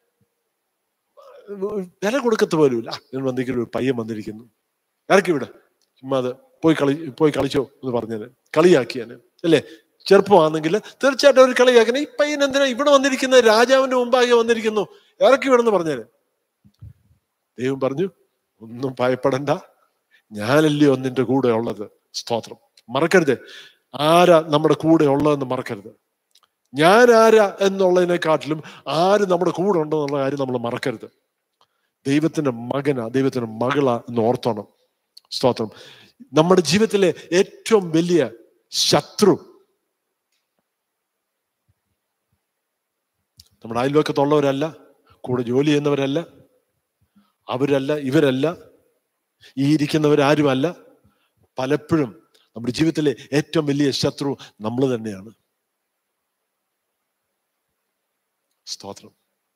[SPEAKER 1] വില കൊടുക്കത്ത പോലുമില്ല. ഞാൻ വന്നിരിക്കുന്നു, ഒരു പയ്യൻ വന്നിരിക്കുന്നു, ഇറക്കി വിട, ചുമ്മാ അത് പോയി കളി പോയി കളിച്ചോ എന്ന് പറഞ്ഞാല് കളിയാക്കിയാന് അല്ലേ. ചെറുപ്പമാണെങ്കിൽ തീർച്ചയായിട്ടും അവർ കളിയാക്കണേ. ഈ പയ്യൻ എന്തിനാ ഇവിടെ വന്നിരിക്കുന്നത്, രാജാവിന്റെ മുമ്പാകെ വന്നിരിക്കുന്നു, ഇറക്കി വിടെന്ന് പറഞ്ഞാല്. ദൈവം പറഞ്ഞു, ഒന്നും ഭയപ്പെടണ്ട, ഞാനല്ലയോ നിന്റെ കൂടെ ഉള്ളത്. സ്തോത്രം. മറക്കരുത്, ആരാ നമ്മുടെ കൂടെ ഉള്ളതെന്ന് മറക്കരുത്. ഞാൻ ആരാ എന്നുള്ളതിനെക്കാട്ടിലും ആര് നമ്മുടെ കൂടെ ഉണ്ടെന്നുള്ള കാര്യം നമ്മൾ മറക്കരുത്. ദൈവത്തിന്റെ മകനാ, ദൈവത്തിന്റെ മകളാ എന്ന് ഓർത്തോണം. സ്തോത്രം. നമ്മുടെ ജീവിതത്തിലെ ഏറ്റവും വലിയ ശത്രു നമ്മുടെ അയൽവക്കത്തുള്ളവരല്ല, കൂടെ ജോലി ചെയ്യുന്നവരല്ല, അവരല്ല, ഇവരല്ല, ഈ ഇരിക്കുന്നവരാരുമല്ല. പലപ്പോഴും നമ്മുടെ ജീവിതത്തിലെ ഏറ്റവും വലിയ ശത്രു നമ്മൾ തന്നെയാണ്. സ്തോത്രം.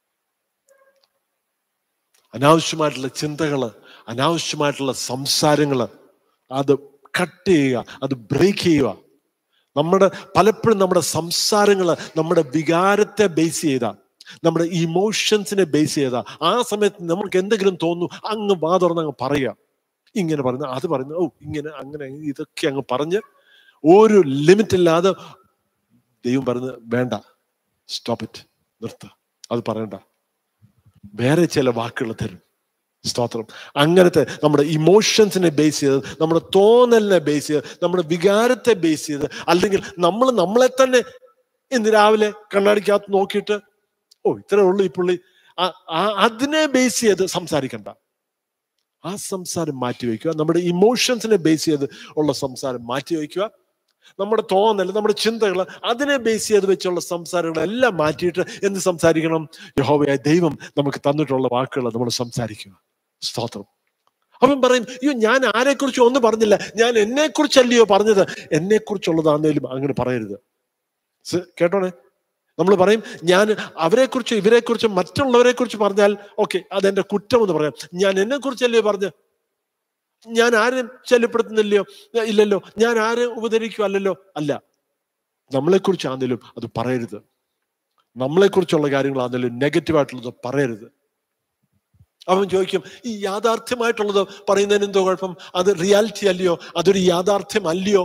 [SPEAKER 1] അനാവശ്യമായിട്ടുള്ള ചിന്തകള്, അനാവശ്യമായിട്ടുള്ള സംസാരങ്ങള്, അത് കട്ട് ചെയ്യുക, അത് ബ്രേക്ക് ചെയ്യുക. നമ്മുടെ പലപ്പോഴും നമ്മുടെ സംസാരങ്ങള് നമ്മുടെ വികാരത്തെ ബേസ് ചെയ്താ, നമ്മുടെ ഇമോഷൻസിനെ ബേസ് ചെയ്താ, ആ സമയത്ത് നമുക്ക് എന്തെങ്കിലും തോന്നുന്നു, അങ്ങ് വാ തുറന്ന് അങ്ങ് പറയുക. ഇങ്ങനെ പറയുന്ന, അത് പറയുന്ന, ഓ ഇങ്ങനെ അങ്ങനെ ഇതൊക്കെ അങ്ങ് പറഞ്ഞ് ഒരു ലിമിറ്റ് ഇല്ലാതെ. ദൈവം പറയുന്നത് വേണ്ട, സ്റ്റോപ്പ് ഇറ്റ്, നിർത്ത, അത് പറയണ്ട, വേറെ ചില വാക്കുകൾ തരും. സ്തോത്രം. അങ്ങനത്തെ നമ്മുടെ ഇമോഷൻസിനെ ബേസ് ചെയ്ത്, നമ്മുടെ തോന്നലിനെ ബേസ് ചെയ്ത്, നമ്മുടെ വികാരത്തെ ബേസ് ചെയ്ത്, അല്ലെങ്കിൽ നമ്മൾ നമ്മളെ തന്നെ ഇന്ന് രാവിലെ കണ്ണാടിക്കകത്ത് നോക്കിയിട്ട് ഓ ഇത്രേ ഉള്ളൂ ഈ പുള്ളി, അതിനെ ബേസ് ചെയ്ത് സംസാരിക്കണ്ട. ആ സംസാരം മാറ്റി വയ്ക്കുക. നമ്മുടെ ഇമോഷൻസിനെ ബേസ് ചെയ്ത് ഉള്ള സംസാരം മാറ്റി വയ്ക്കുക. നമ്മുടെ തോന്നൽ, നമ്മുടെ ചിന്തകൾ, അതിനെ ബേസ് ചെയ്ത് വെച്ചുള്ള സംസാരങ്ങളെല്ലാം മാറ്റിയിട്ട് എന്ത് സംസാരിക്കണം? യഹോവയായ ദൈവം നമുക്ക് തന്നിട്ടുള്ള വാക്കുകൾ നമ്മൾ സംസാരിക്കുക. സ്തോത്രം. അവൻ പറയും, അയ്യോ ഞാൻ ആരെക്കുറിച്ചും ഒന്നും പറഞ്ഞില്ല, ഞാൻ എന്നെ കുറിച്ചല്ലയോ പറഞ്ഞത്. എന്നെ കുറിച്ചുള്ളതാണേലും അങ്ങനെ പറയരുത്. കേട്ടോണേ. നമ്മൾ പറയും, ഞാൻ അവരെ കുറിച്ച് ഇവരെ കുറിച്ച് മറ്റുള്ളവരെ കുറിച്ച് പറഞ്ഞാൽ ഓക്കെ, അതെന്റെ കുറ്റം എന്ന് പറയാം. ഞാൻ എന്നെ കുറിച്ചല്ലയോ പറഞ്ഞ്, ഞാൻ ആരെയും ശല്യപ്പെടുത്തുന്നില്ലയോ, ഇല്ലല്ലോ, ഞാൻ ആരെയും ഉപദ്രവിക്കുക അല്ലല്ലോ. അല്ല, നമ്മളെക്കുറിച്ചാണെങ്കിലും അത് പറയരുത്. നമ്മളെക്കുറിച്ചുള്ള കാര്യങ്ങളാണെങ്കിലും നെഗറ്റീവായിട്ടുള്ളത് പറയരുത്. അവൻ ചോദിക്കും, ഈ യാഥാർത്ഥ്യമായിട്ടുള്ളത് പറയുന്നതിന് എന്തോ കുഴപ്പം? അത് റിയാലിറ്റി അല്ലയോ? അതൊരു യാഥാർത്ഥ്യം അല്ലയോ?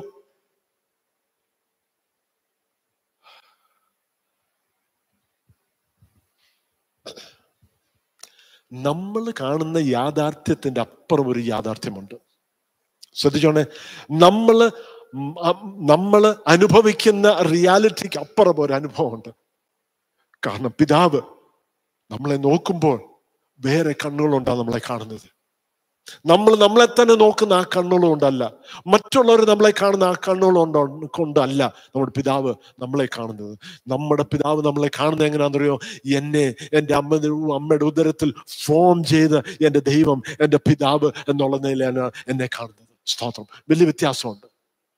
[SPEAKER 1] നമ്മൾ കാണുന്ന യാഥാർത്ഥ്യത്തിന്റെ അപ്പുറം ഒരു യാഥാർത്ഥ്യമുണ്ട്. ശ്രദ്ധിച്ചോണേ. നമ്മള് നമ്മള് അനുഭവിക്കുന്ന റിയാലിറ്റിക്ക് അപ്പുറം ഒരു അനുഭവമുണ്ട്. കാരണം പിതാവ് നമ്മളെ നോക്കുമ്പോൾ വേറെ കണ്ണുകളുണ്ടാണ് നമ്മളെ കാണുന്നത്. നമ്മൾ നമ്മളെ തന്നെ നോക്കുന്ന ആ കണ്ണുകൾ കൊണ്ടല്ല, മറ്റുള്ളവർ നമ്മളെ കാണുന്ന ആ കണ്ണുകൾ കൊണ്ടോ കൊണ്ടല്ല നമ്മുടെ പിതാവ് നമ്മളെ കാണുന്നത്. നമ്മുടെ പിതാവ് നമ്മളെ കാണുന്നത് എങ്ങനെയാണെന്നറിയോ? എന്നെ എൻ്റെ അമ്മ അമ്മയുടെ ഉദരത്തിൽ ഫോം ചെയ്ത് എൻ്റെ ദൈവം, എൻ്റെ പിതാവ് എന്നുള്ള നിലയിലാണ് എന്നെ കാണുന്നത്. സ്തോത്രം. വലിയ വ്യത്യാസമുണ്ട്.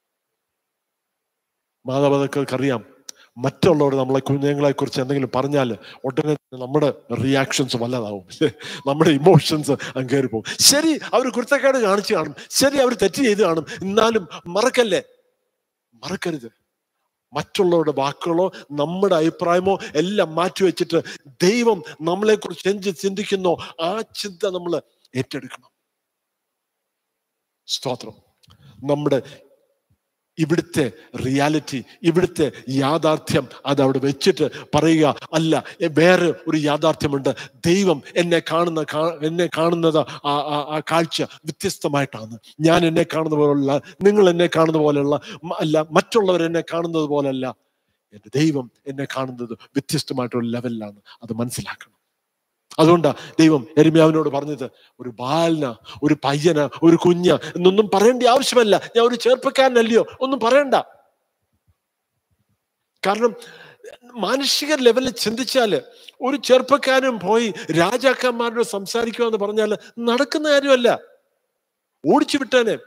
[SPEAKER 1] മാതാപിതാക്കൾക്കറിയാം, മറ്റുള്ളവർ നമ്മളെ കുഞ്ഞുങ്ങളെ കുറിച്ച് എന്തെങ്കിലും പറഞ്ഞാൽ ഉടനെ നമ്മുടെ റിയാക്ഷൻസ് വല്ലതാവും, നമ്മുടെ ഇമോഷൻസ് അങ്ങ് കയറി പോകും. ശരി, അവർ കുരുത്തക്കേട് കാണിച്ചു കാണും, ശരി, അവർ തെറ്റ് ചെയ്ത് കാണും, എന്നാലും മറക്കല്ലേ, മറക്കരുത്. മറ്റുള്ളവരുടെ വാക്കുകളോ നമ്മുടെ അഭിപ്രായമോ എല്ലാം മാറ്റിവെച്ചിട്ട് ദൈവം നമ്മളെ കുറിച്ച് എന്ത് ചിന്തിക്കുന്നോ ആ ചിന്ത നമ്മൾ ഏറ്റെടുക്കണം. സ്തോത്രം. നമ്മുടെ ഇവിടുത്തെ റിയാലിറ്റി, ഇവിടുത്തെ യാഥാർത്ഥ്യം അത് അവിടെ വെച്ചിട്ട് പറയുക അല്ല, വേറെ ഒരു യാഥാർത്ഥ്യമുണ്ട്. ദൈവം എന്നെ കാണുന്ന എന്നെ കാണുന്നത് ആ കാഴ്ച വ്യത്യസ്തമായിട്ടാണ്. ഞാൻ എന്നെ കാണുന്ന പോലുള്ള, നിങ്ങൾ എന്നെ കാണുന്ന പോലെയുള്ള അല്ല, മറ്റുള്ളവർ എന്നെ കാണുന്നത് പോലല്ല. എൻ്റെ ദൈവം എന്നെ കാണുന്നത് വ്യത്യസ്തമായിട്ടുള്ള ലെവലിലാണ്. അത് മനസ്സിലാക്കണം. അതുകൊണ്ടാ ദൈവം യെരമ്യാവിനോട് പറഞ്ഞത്, ഒരു ബാലന, ഒരു പയ്യന, ഒരു കുഞ്ഞ എന്നൊന്നും പറയേണ്ട ആവശ്യമല്ല. ഞാൻ ഒരു ചെറുപ്പക്കാരനല്ലയോ, ഒന്നും പറയണ്ട. കാരണം മാനുഷിക ലെവലിൽ ചിന്തിച്ചാല് ഒരു ചെറുപ്പക്കാരൻ പോയി രാജാക്കന്മാരോട് സംസാരിക്കുക എന്ന് പറഞ്ഞാൽ നടക്കുന്ന കാര്യമല്ല. ഓടിച്ചു വിട്ടാനെ.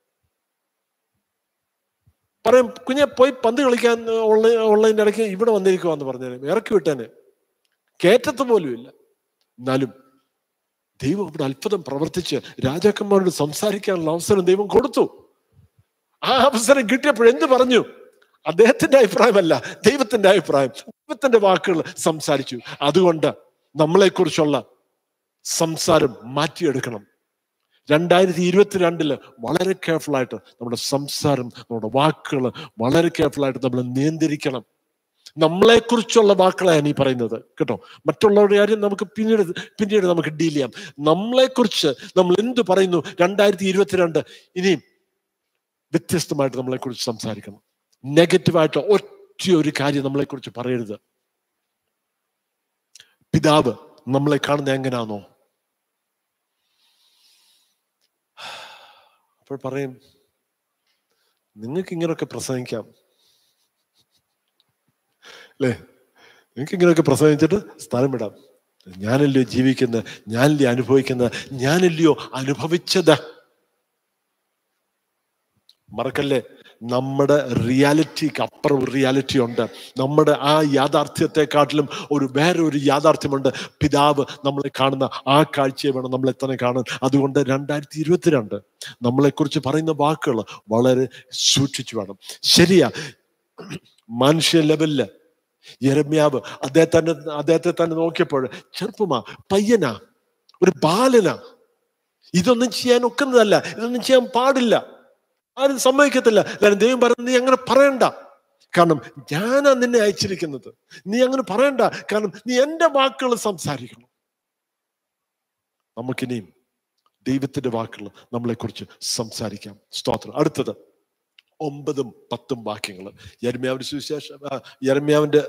[SPEAKER 1] പറയും, കുഞ്ഞെ പോയി പന്ത് കളിക്കാൻ ഉള്ള ഉള്ളതിൻ്റെ ഇടയ്ക്ക് ഇവിടെ വന്നിരിക്കുക എന്ന് പറഞ്ഞാൽ ഇറക്കി വിട്ടാനെ. കേറ്റത്ത് പോലും ഇല്ല. എന്നാലും ദൈവം ഇവിടെ അത്ഭുതം പ്രവർത്തിച്ച് രാജാക്കന്മാരോട് സംസാരിക്കാനുള്ള അവസരം ദൈവം കൊടുത്തു. ആ അവസരം കിട്ടിയപ്പോൾ എന്ത് പറഞ്ഞു? അദ്ദേഹത്തിന്റെ അഭിപ്രായമല്ല, ദൈവത്തിന്റെ അഭിപ്രായം, ദൈവത്തിന്റെ വാക്കുകൾ സംസാരിച്ചു. അതുകൊണ്ട് നമ്മളെക്കുറിച്ചുള്ള സംസാരം മാറ്റിയെടുക്കണം. രണ്ടായിരത്തി ഇരുപത്തിരണ്ടില് വളരെ കെയർഫുൾ ആയിട്ട് നമ്മുടെ സംസാരം, നമ്മുടെ വാക്കുകൾ വളരെ കെയർഫുൾ ആയിട്ട് നമ്മൾ നിയന്ത്രിക്കണം. നമ്മളെ കുറിച്ചുള്ള വാക്കുകളാണ് ഈ പറയുന്നത് കേട്ടോ. മറ്റുള്ളവരുടെ കാര്യം നമുക്ക് പിന്നീട് പിന്നീട് നമുക്ക് ഡീൽ ചെയ്യാം. നമ്മളെ കുറിച്ച് നമ്മൾ എന്ത് പറയുന്നു രണ്ടായിരത്തി ഇരുപത്തിരണ്ട് ഇനിയും വ്യത്യസ്തമായിട്ട് നമ്മളെ കുറിച്ച് സംസാരിക്കണം. നെഗറ്റീവായിട്ട് ഒറ്റ ഒരു കാര്യം നമ്മളെ കുറിച്ച് പറയരുത്. പിതാവ് നമ്മളെ കാണുന്നത് എങ്ങനെയാണോ അപ്പോൾ പറയും, നിങ്ങൾക്ക് ഇങ്ങനെയൊക്കെ പ്രസംഗിക്കാം അല്ലേ, നിങ്ങൾക്ക് ഇങ്ങനെയൊക്കെ പ്രസംഗിച്ചിട്ട് സ്ഥലം വിടാം. ഞാനല്ലയോ ജീവിക്കുന്നത്, ഞാനല്ലയോ അനുഭവിക്കുന്നത്, ഞാനല്ലയോ അനുഭവിച്ചത്. മറക്കല്ലേ, നമ്മുടെ റിയാലിറ്റിക്ക് അപ്പുറം ഒരു റിയാലിറ്റി ഉണ്ട്. നമ്മുടെ ആ യാഥാർത്ഥ്യത്തെക്കാട്ടിലും ഒരു വേറെ ഒരു യാഥാർത്ഥ്യമുണ്ട്. പിതാവ് നമ്മളെ കാണുന്ന ആ കാഴ്ചയെ വേണം നമ്മളെ തന്നെ കാണാൻ. അതുകൊണ്ട് രണ്ടായിരത്തി ഇരുപത്തിരണ്ട് നമ്മളെക്കുറിച്ച് പറയുന്ന വാക്കുകൾ വളരെ സൂക്ഷിച്ചു വേണം. ശരിയാ, മനുഷ്യ ലെവലില് യെരമ്യാവ് അദ്ദേഹത്തെ തന്നെ അദ്ദേഹത്തെ തന്നെ നോക്കിയപ്പോൾ ചെറുപ്പമാ, പയ്യനാ, ഒരു ബാലനാ, ഇതൊന്നും ചെയ്യാൻ ഒക്കുന്നതല്ല, ഇതൊന്നും ചെയ്യാൻ പാടില്ല, ആരും സമ്മതിക്കത്തില്ല. കാരണം ദൈവം പറയുന്നത്, നീ അങ്ങനെ പറയണ്ട, കാരണം ഞാനാ നിന്നെ അയച്ചിരിക്കുന്നത്. നീ അങ്ങനെ പറയണ്ട, കാരണം നീ എൻ്റെ വാക്കുകൾ സംസാരിക്കണം. നമുക്കിനിയും ദൈവത്തിന്റെ വാക്കുകൾ നമ്മളെ കുറിച്ച് സംസാരിക്കാം. സ്തോത്രം. അടുത്തത് ഒമ്പതും പത്തും വാക്യങ്ങൾ. യെരമ്യാവിന്റെ സുവിശേഷം, യെരമ്യാവിന്റെ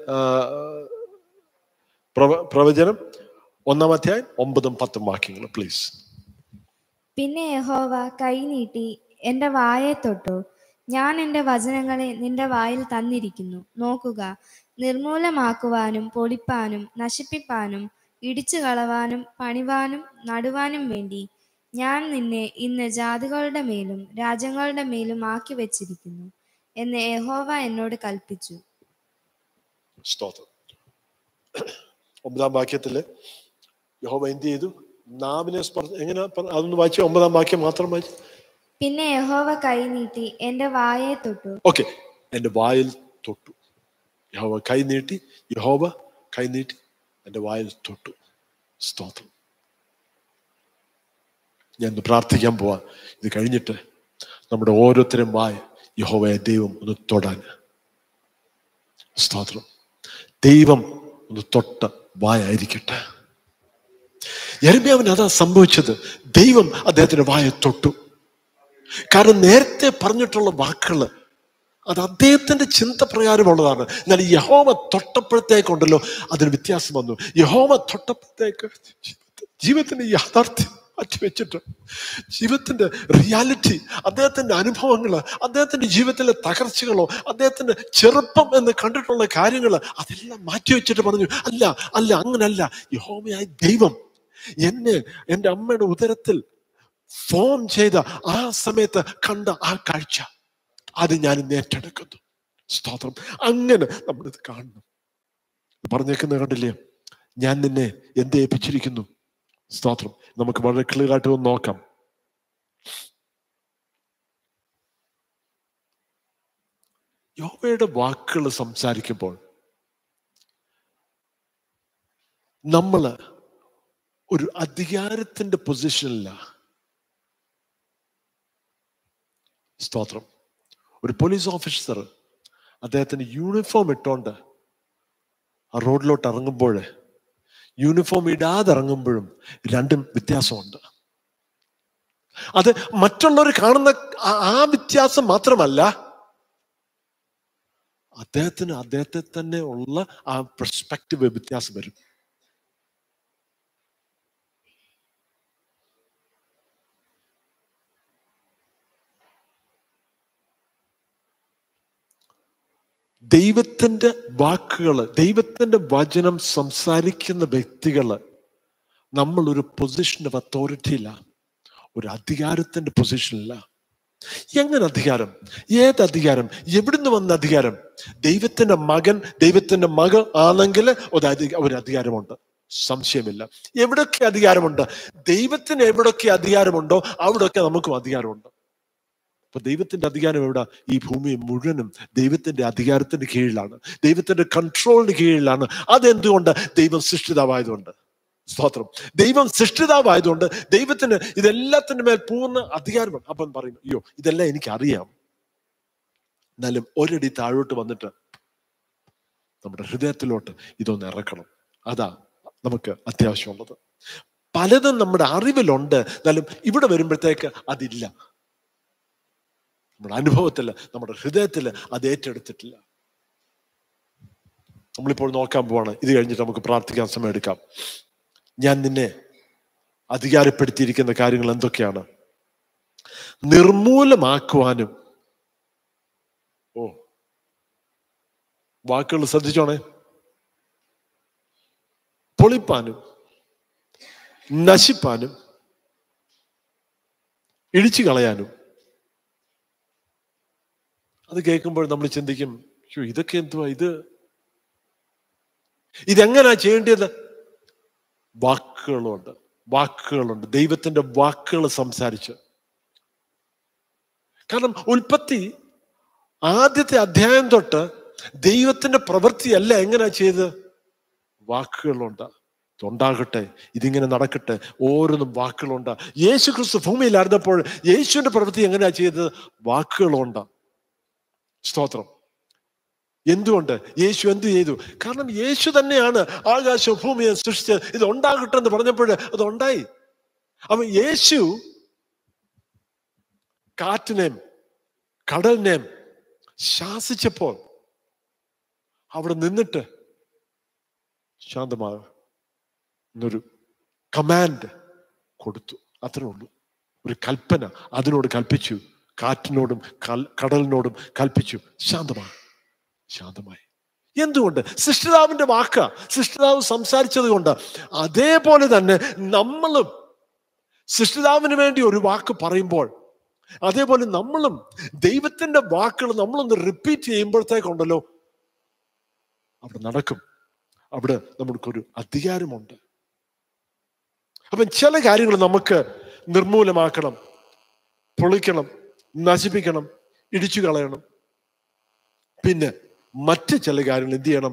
[SPEAKER 1] പ്രവചനം ഒന്നാം അധ്യായം ഒമ്പതും പത്തും വാക്യങ്ങൾ പ്ലീസ്.
[SPEAKER 2] പിന്നെ യഹോവ കൈ നീട്ടി എന്റെ വായെ തൊട്ടു. ഞാൻ എന്റെ വചനങ്ങളെ നിന്റെ വായിൽ തന്നിരിക്കുന്നു. നോക്കുക, നിർമൂലമാക്കുവാനും പൊടിപ്പാനും നശിപ്പിപ്പാനും ഇടിച്ചു കളവാനും പണിവാനും നടുവാനും വേണ്ടി ഞാൻ നിന്നെ ഇന്ന് ജാതികളുടെ മേലും രാജ്യങ്ങളുടെ മേലും ആക്കി വെച്ചിരിക്കുന്നു എന്ന് യഹോവ എന്നോട് കൽപ്പിച്ചു.
[SPEAKER 1] സ്തോത്രം. ഒമ്പതാം വാക്യത്തില് യഹോവ എന്ത് ചെയ്തു? നാവിനെ സ്പർശ എങ്ങനെ അതൊന്ന് വായിച്ചു. ഒമ്പതാം വാക്യം മാത്രം വായിച്ചു.
[SPEAKER 2] പിന്നെ യഹോവ കൈ നീട്ടി എന്റെ വായെ തൊട്ടു.
[SPEAKER 1] ഓക്കെ, എന്റെ വായിൽ തൊട്ടു. യഹോവ കൈ നീട്ടി, യഹോവ കൈ നീട്ടി എന്റെ വായിൽ തൊട്ടു. സ്തോത്രം. ഞാൻ പ്രാർത്ഥിക്കാൻ പോവാ. ഇത് കഴിഞ്ഞിട്ട് നമ്മുടെ ഓരോരുത്തരും വായ യഹോവയെ ദൈവം ഒന്ന് തൊടാൻ. സ്തോത്രം. ദൈവം ഒന്ന് തൊട്ട വായായിരിക്കട്ടെ. യെരമ്യാവിന് അതാ സംഭവിച്ചത്. ദൈവം അദ്ദേഹത്തിന്റെ വായ തൊട്ടു. കാരണം നേരത്തെ പറഞ്ഞിട്ടുള്ള വാക്കുകൾ അത് അദ്ദേഹത്തിന്റെ ചിന്ത പ്രകാരമുള്ളതാണ്. എന്നാൽ യഹോവ തൊട്ടപ്പോഴത്തേക്കുണ്ടല്ലോ അതിന് വ്യത്യാസം വന്നു. യഹോവ തൊട്ടപ്പോഴത്തേക്ക് ജീവിതത്തിന്റെ യാഥാർത്ഥ്യം മാറ്റിവെച്ചിട്ട് ജീവിതത്തിന്റെ റിയാലിറ്റി, അദ്ദേഹത്തിന്റെ അനുഭവങ്ങള്, അദ്ദേഹത്തിന്റെ ജീവിതത്തിലെ തകർച്ചകളോ, അദ്ദേഹത്തിന്റെ ചെറുപ്പം എന്ന് കണ്ടിട്ടുള്ള കാര്യങ്ങള് അതെല്ലാം മാറ്റിവെച്ചിട്ട് പറഞ്ഞു, അല്ല അല്ല അങ്ങനല്ല, യഹോവയായ ദൈവം എന്നെ എൻ്റെ അമ്മയുടെ ഉദരത്തിൽ ഫോം ചെയ്ത ആ സമയത്ത് കണ്ട ആ കാഴ്ച, അത് ഞാൻ ഇന്ന് ഏറ്റെടുക്കുന്നു. സ്തോത്രം. അങ്ങനെ നമ്മളിത് കാണണം. പറഞ്ഞേക്കുന്ന കണ്ടില്ലേ, ഞാൻ നിന്നെ എന്ത് ഏൽപ്പിച്ചിരിക്കുന്നു. സ്തോത്രം. നമുക്ക് വളരെ ക്ലിയർ ആയിട്ട് ഒന്ന് നോക്കാം. യഹോവയുടെ വാക്കുകൾ സംസാരിക്കുമ്പോൾ നമ്മള് ഒരു അധികാരത്തിന്റെ പൊസിഷനില്ല. സ്തോത്രം. ഒരു പോലീസ് ഓഫീസർ അദ്ദേഹത്തിന് യൂണിഫോം ഇട്ടോണ്ട് ആ റോഡിലോട്ട് ഇറങ്ങുമ്പോൾ യൂണിഫോം ഇടാതെ ഇറങ്ങുമ്പോഴും രണ്ടും വ്യത്യാസമുണ്ട്. അത് മറ്റുള്ളവർ കാണുന്ന ആ വ്യത്യാസം മാത്രമല്ല, അദ്ദേഹത്തിന് അദ്ദേഹത്തെ തന്നെ ഉള്ള ആ പെർസ്പെക്റ്റീവ് വ്യത്യാസം വരും. ദൈവത്തിന്റെ വാക്കുകള്, ദൈവത്തിന്റെ വചനം സംസാരിക്കുന്ന വ്യക്തികള് നമ്മൾ ഒരു പൊസിഷൻ ഓഫ് അതോറിറ്റിയില്ല, ഒരു അധികാരത്തിന്റെ പൊസിഷനില്ല. എങ്ങനെ അധികാരം? ഏത് അധികാരം? എവിടുന്ന് വന്ന അധികാരം? ദൈവത്തിന്റെ മകൻ, ദൈവത്തിന്റെ മകൾ ആണെങ്കിൽ ഒരു അധികാരമുണ്ട്, സംശയമില്ല. എവിടൊക്കെ അധികാരമുണ്ട്? ദൈവത്തിന് എവിടൊക്കെ അധികാരമുണ്ടോ അവിടൊക്കെ നമുക്കും അധികാരമുണ്ട്. അപ്പൊ ദൈവത്തിന്റെ അധികാരം എവിടെ? ഈ ഭൂമി മുഴുവനും ദൈവത്തിന്റെ അധികാരത്തിന്റെ കീഴിലാണ്, ദൈവത്തിന്റെ കൺട്രോളിന് കീഴിലാണ്. അതെന്തുകൊണ്ട്? ദൈവം സൃഷ്ടിതാവായതുകൊണ്ട്. സ്തോത്രം. ദൈവം സൃഷ്ടിതാവായതുകൊണ്ട് ദൈവത്തിന് ഇതെല്ലാത്തിന്റെ മേൽ പൂർണ്ണ അധികാരമാണ്. അപ്പം പറയും, അയ്യോ ഇതെല്ലാം എനിക്കറിയാം, എന്നാലും ഒരടി താഴോട്ട് വന്നിട്ട് നമ്മുടെ ഹൃദയത്തിലോട്ട് ഇതൊന്ന് ഇറക്കണം. അതാ നമുക്ക് അത്യാവശ്യമുള്ളത്. പലതും നമ്മുടെ അറിവിലുണ്ട്, എന്നാലും ഇവിടെ വരുമ്പോഴത്തേക്ക് അതില്ല. നമ്മുടെ അനുഭവത്തില്, നമ്മുടെ ഹൃദയത്തില് അത് ഏറ്റെടുത്തിട്ടില്ല. നമ്മളിപ്പോൾ നോക്കാൻ പോവാണ്. ഇത് കഴിഞ്ഞിട്ട് നമുക്ക് പ്രാർത്ഥിക്കാൻ സമയം എടുക്കാം. ഞാൻ നിന്നെ അധികാരപ്പെടുത്തിയിരിക്കുന്ന കാര്യങ്ങൾ എന്തൊക്കെയാണ്? നിർമൂലമാക്കുവാനും, ഓ വാക്കുകൾ ശ്രദ്ധിച്ചോണേ, പൊളിപ്പാനും, നശിപ്പാനും, ഇടിച്ചു കളയാനും. അത് കേൾക്കുമ്പോൾ നമ്മൾ ചിന്തിക്കും, ഇതൊക്കെ എന്തുവാ ഇത്, ഇതെങ്ങനാ ചെയ്യേണ്ടത്? വാക്കുകളുണ്ട്, വാക്കുകളുണ്ട്. ദൈവത്തിന്റെ വാക്കുകൾ സംസാരിച്ച്. കാരണം ഉൽപ്പത്തി ആദ്യത്തെ അധ്യായം തൊട്ട് ദൈവത്തിന്റെ പ്രവൃത്തിയല്ല എങ്ങനെയാ ചെയ്ത്? വാക്കുകളുണ്ട്. ഉണ്ടാകട്ടെ, ഇതിങ്ങനെ നടക്കട്ടെ, ഓരോന്നും വാക്കുകളുണ്ട്. യേശു ക്രിസ്തു ഭൂമിയിലായിരുന്നപ്പോൾ യേശുവിന്റെ പ്രവൃത്തി എങ്ങനെയാ ചെയ്തത്? വാക്കുകളുണ്ട്. സ്തോത്രം. എന്തുകൊണ്ട്? യേശു എന്ത് ചെയ്തു? കാരണം യേശു തന്നെയാണ് ആകാശവും ഭൂമിയെ സൃഷ്ടിച്ച് ഇത് ഉണ്ടാകട്ടെ എന്ന് പറഞ്ഞപ്പോൾ അത് ഉണ്ടായി. അപ്പൊ യേശു കാറ്റിനെയും കടലിനെയും ശാസിച്ചപ്പോൾ അവിടെ നിന്നിട്ട് ശാന്തമാകുക എന്നൊരു കമാൻഡ് കൊടുത്തു. അത്രേ ഉള്ളൂ. ഒരു കൽപ്പന അതിനോട് കൽപ്പിച്ചു. കാറ്റിനോടും കടലിനോടും കൽപ്പിച്ചു, ശാന്തമായി. ശാന്തമായി. എന്തുകൊണ്ട്? സൃഷ്ടിതാവിന്റെ വാക്ക, സൃഷ്ടിതാവ് സംസാരിച്ചത് കൊണ്ട്. അതേപോലെ തന്നെ നമ്മളും സൃഷ്ടിതാവിന് വേണ്ടി ഒരു വാക്ക് പറയുമ്പോൾ, അതേപോലെ നമ്മളും ദൈവത്തിന്റെ വാക്കുകൾ നമ്മളൊന്ന് റിപ്പീറ്റ് ചെയ്യുമ്പോഴത്തേക്കുണ്ടല്ലോ, അവിടെ നടക്കും. അവിടെ നമുക്കൊരു അധികാരമുണ്ട്. അപ്പം ചില കാര്യങ്ങൾ നമുക്ക് നിർമൂലമാക്കണം, പൊളിക്കണം, നശിപ്പിക്കണം, ഇടിച്ചു കളയണം. പിന്നെ മറ്റ് ചില കാര്യങ്ങൾ എന്ത് ചെയ്യണം?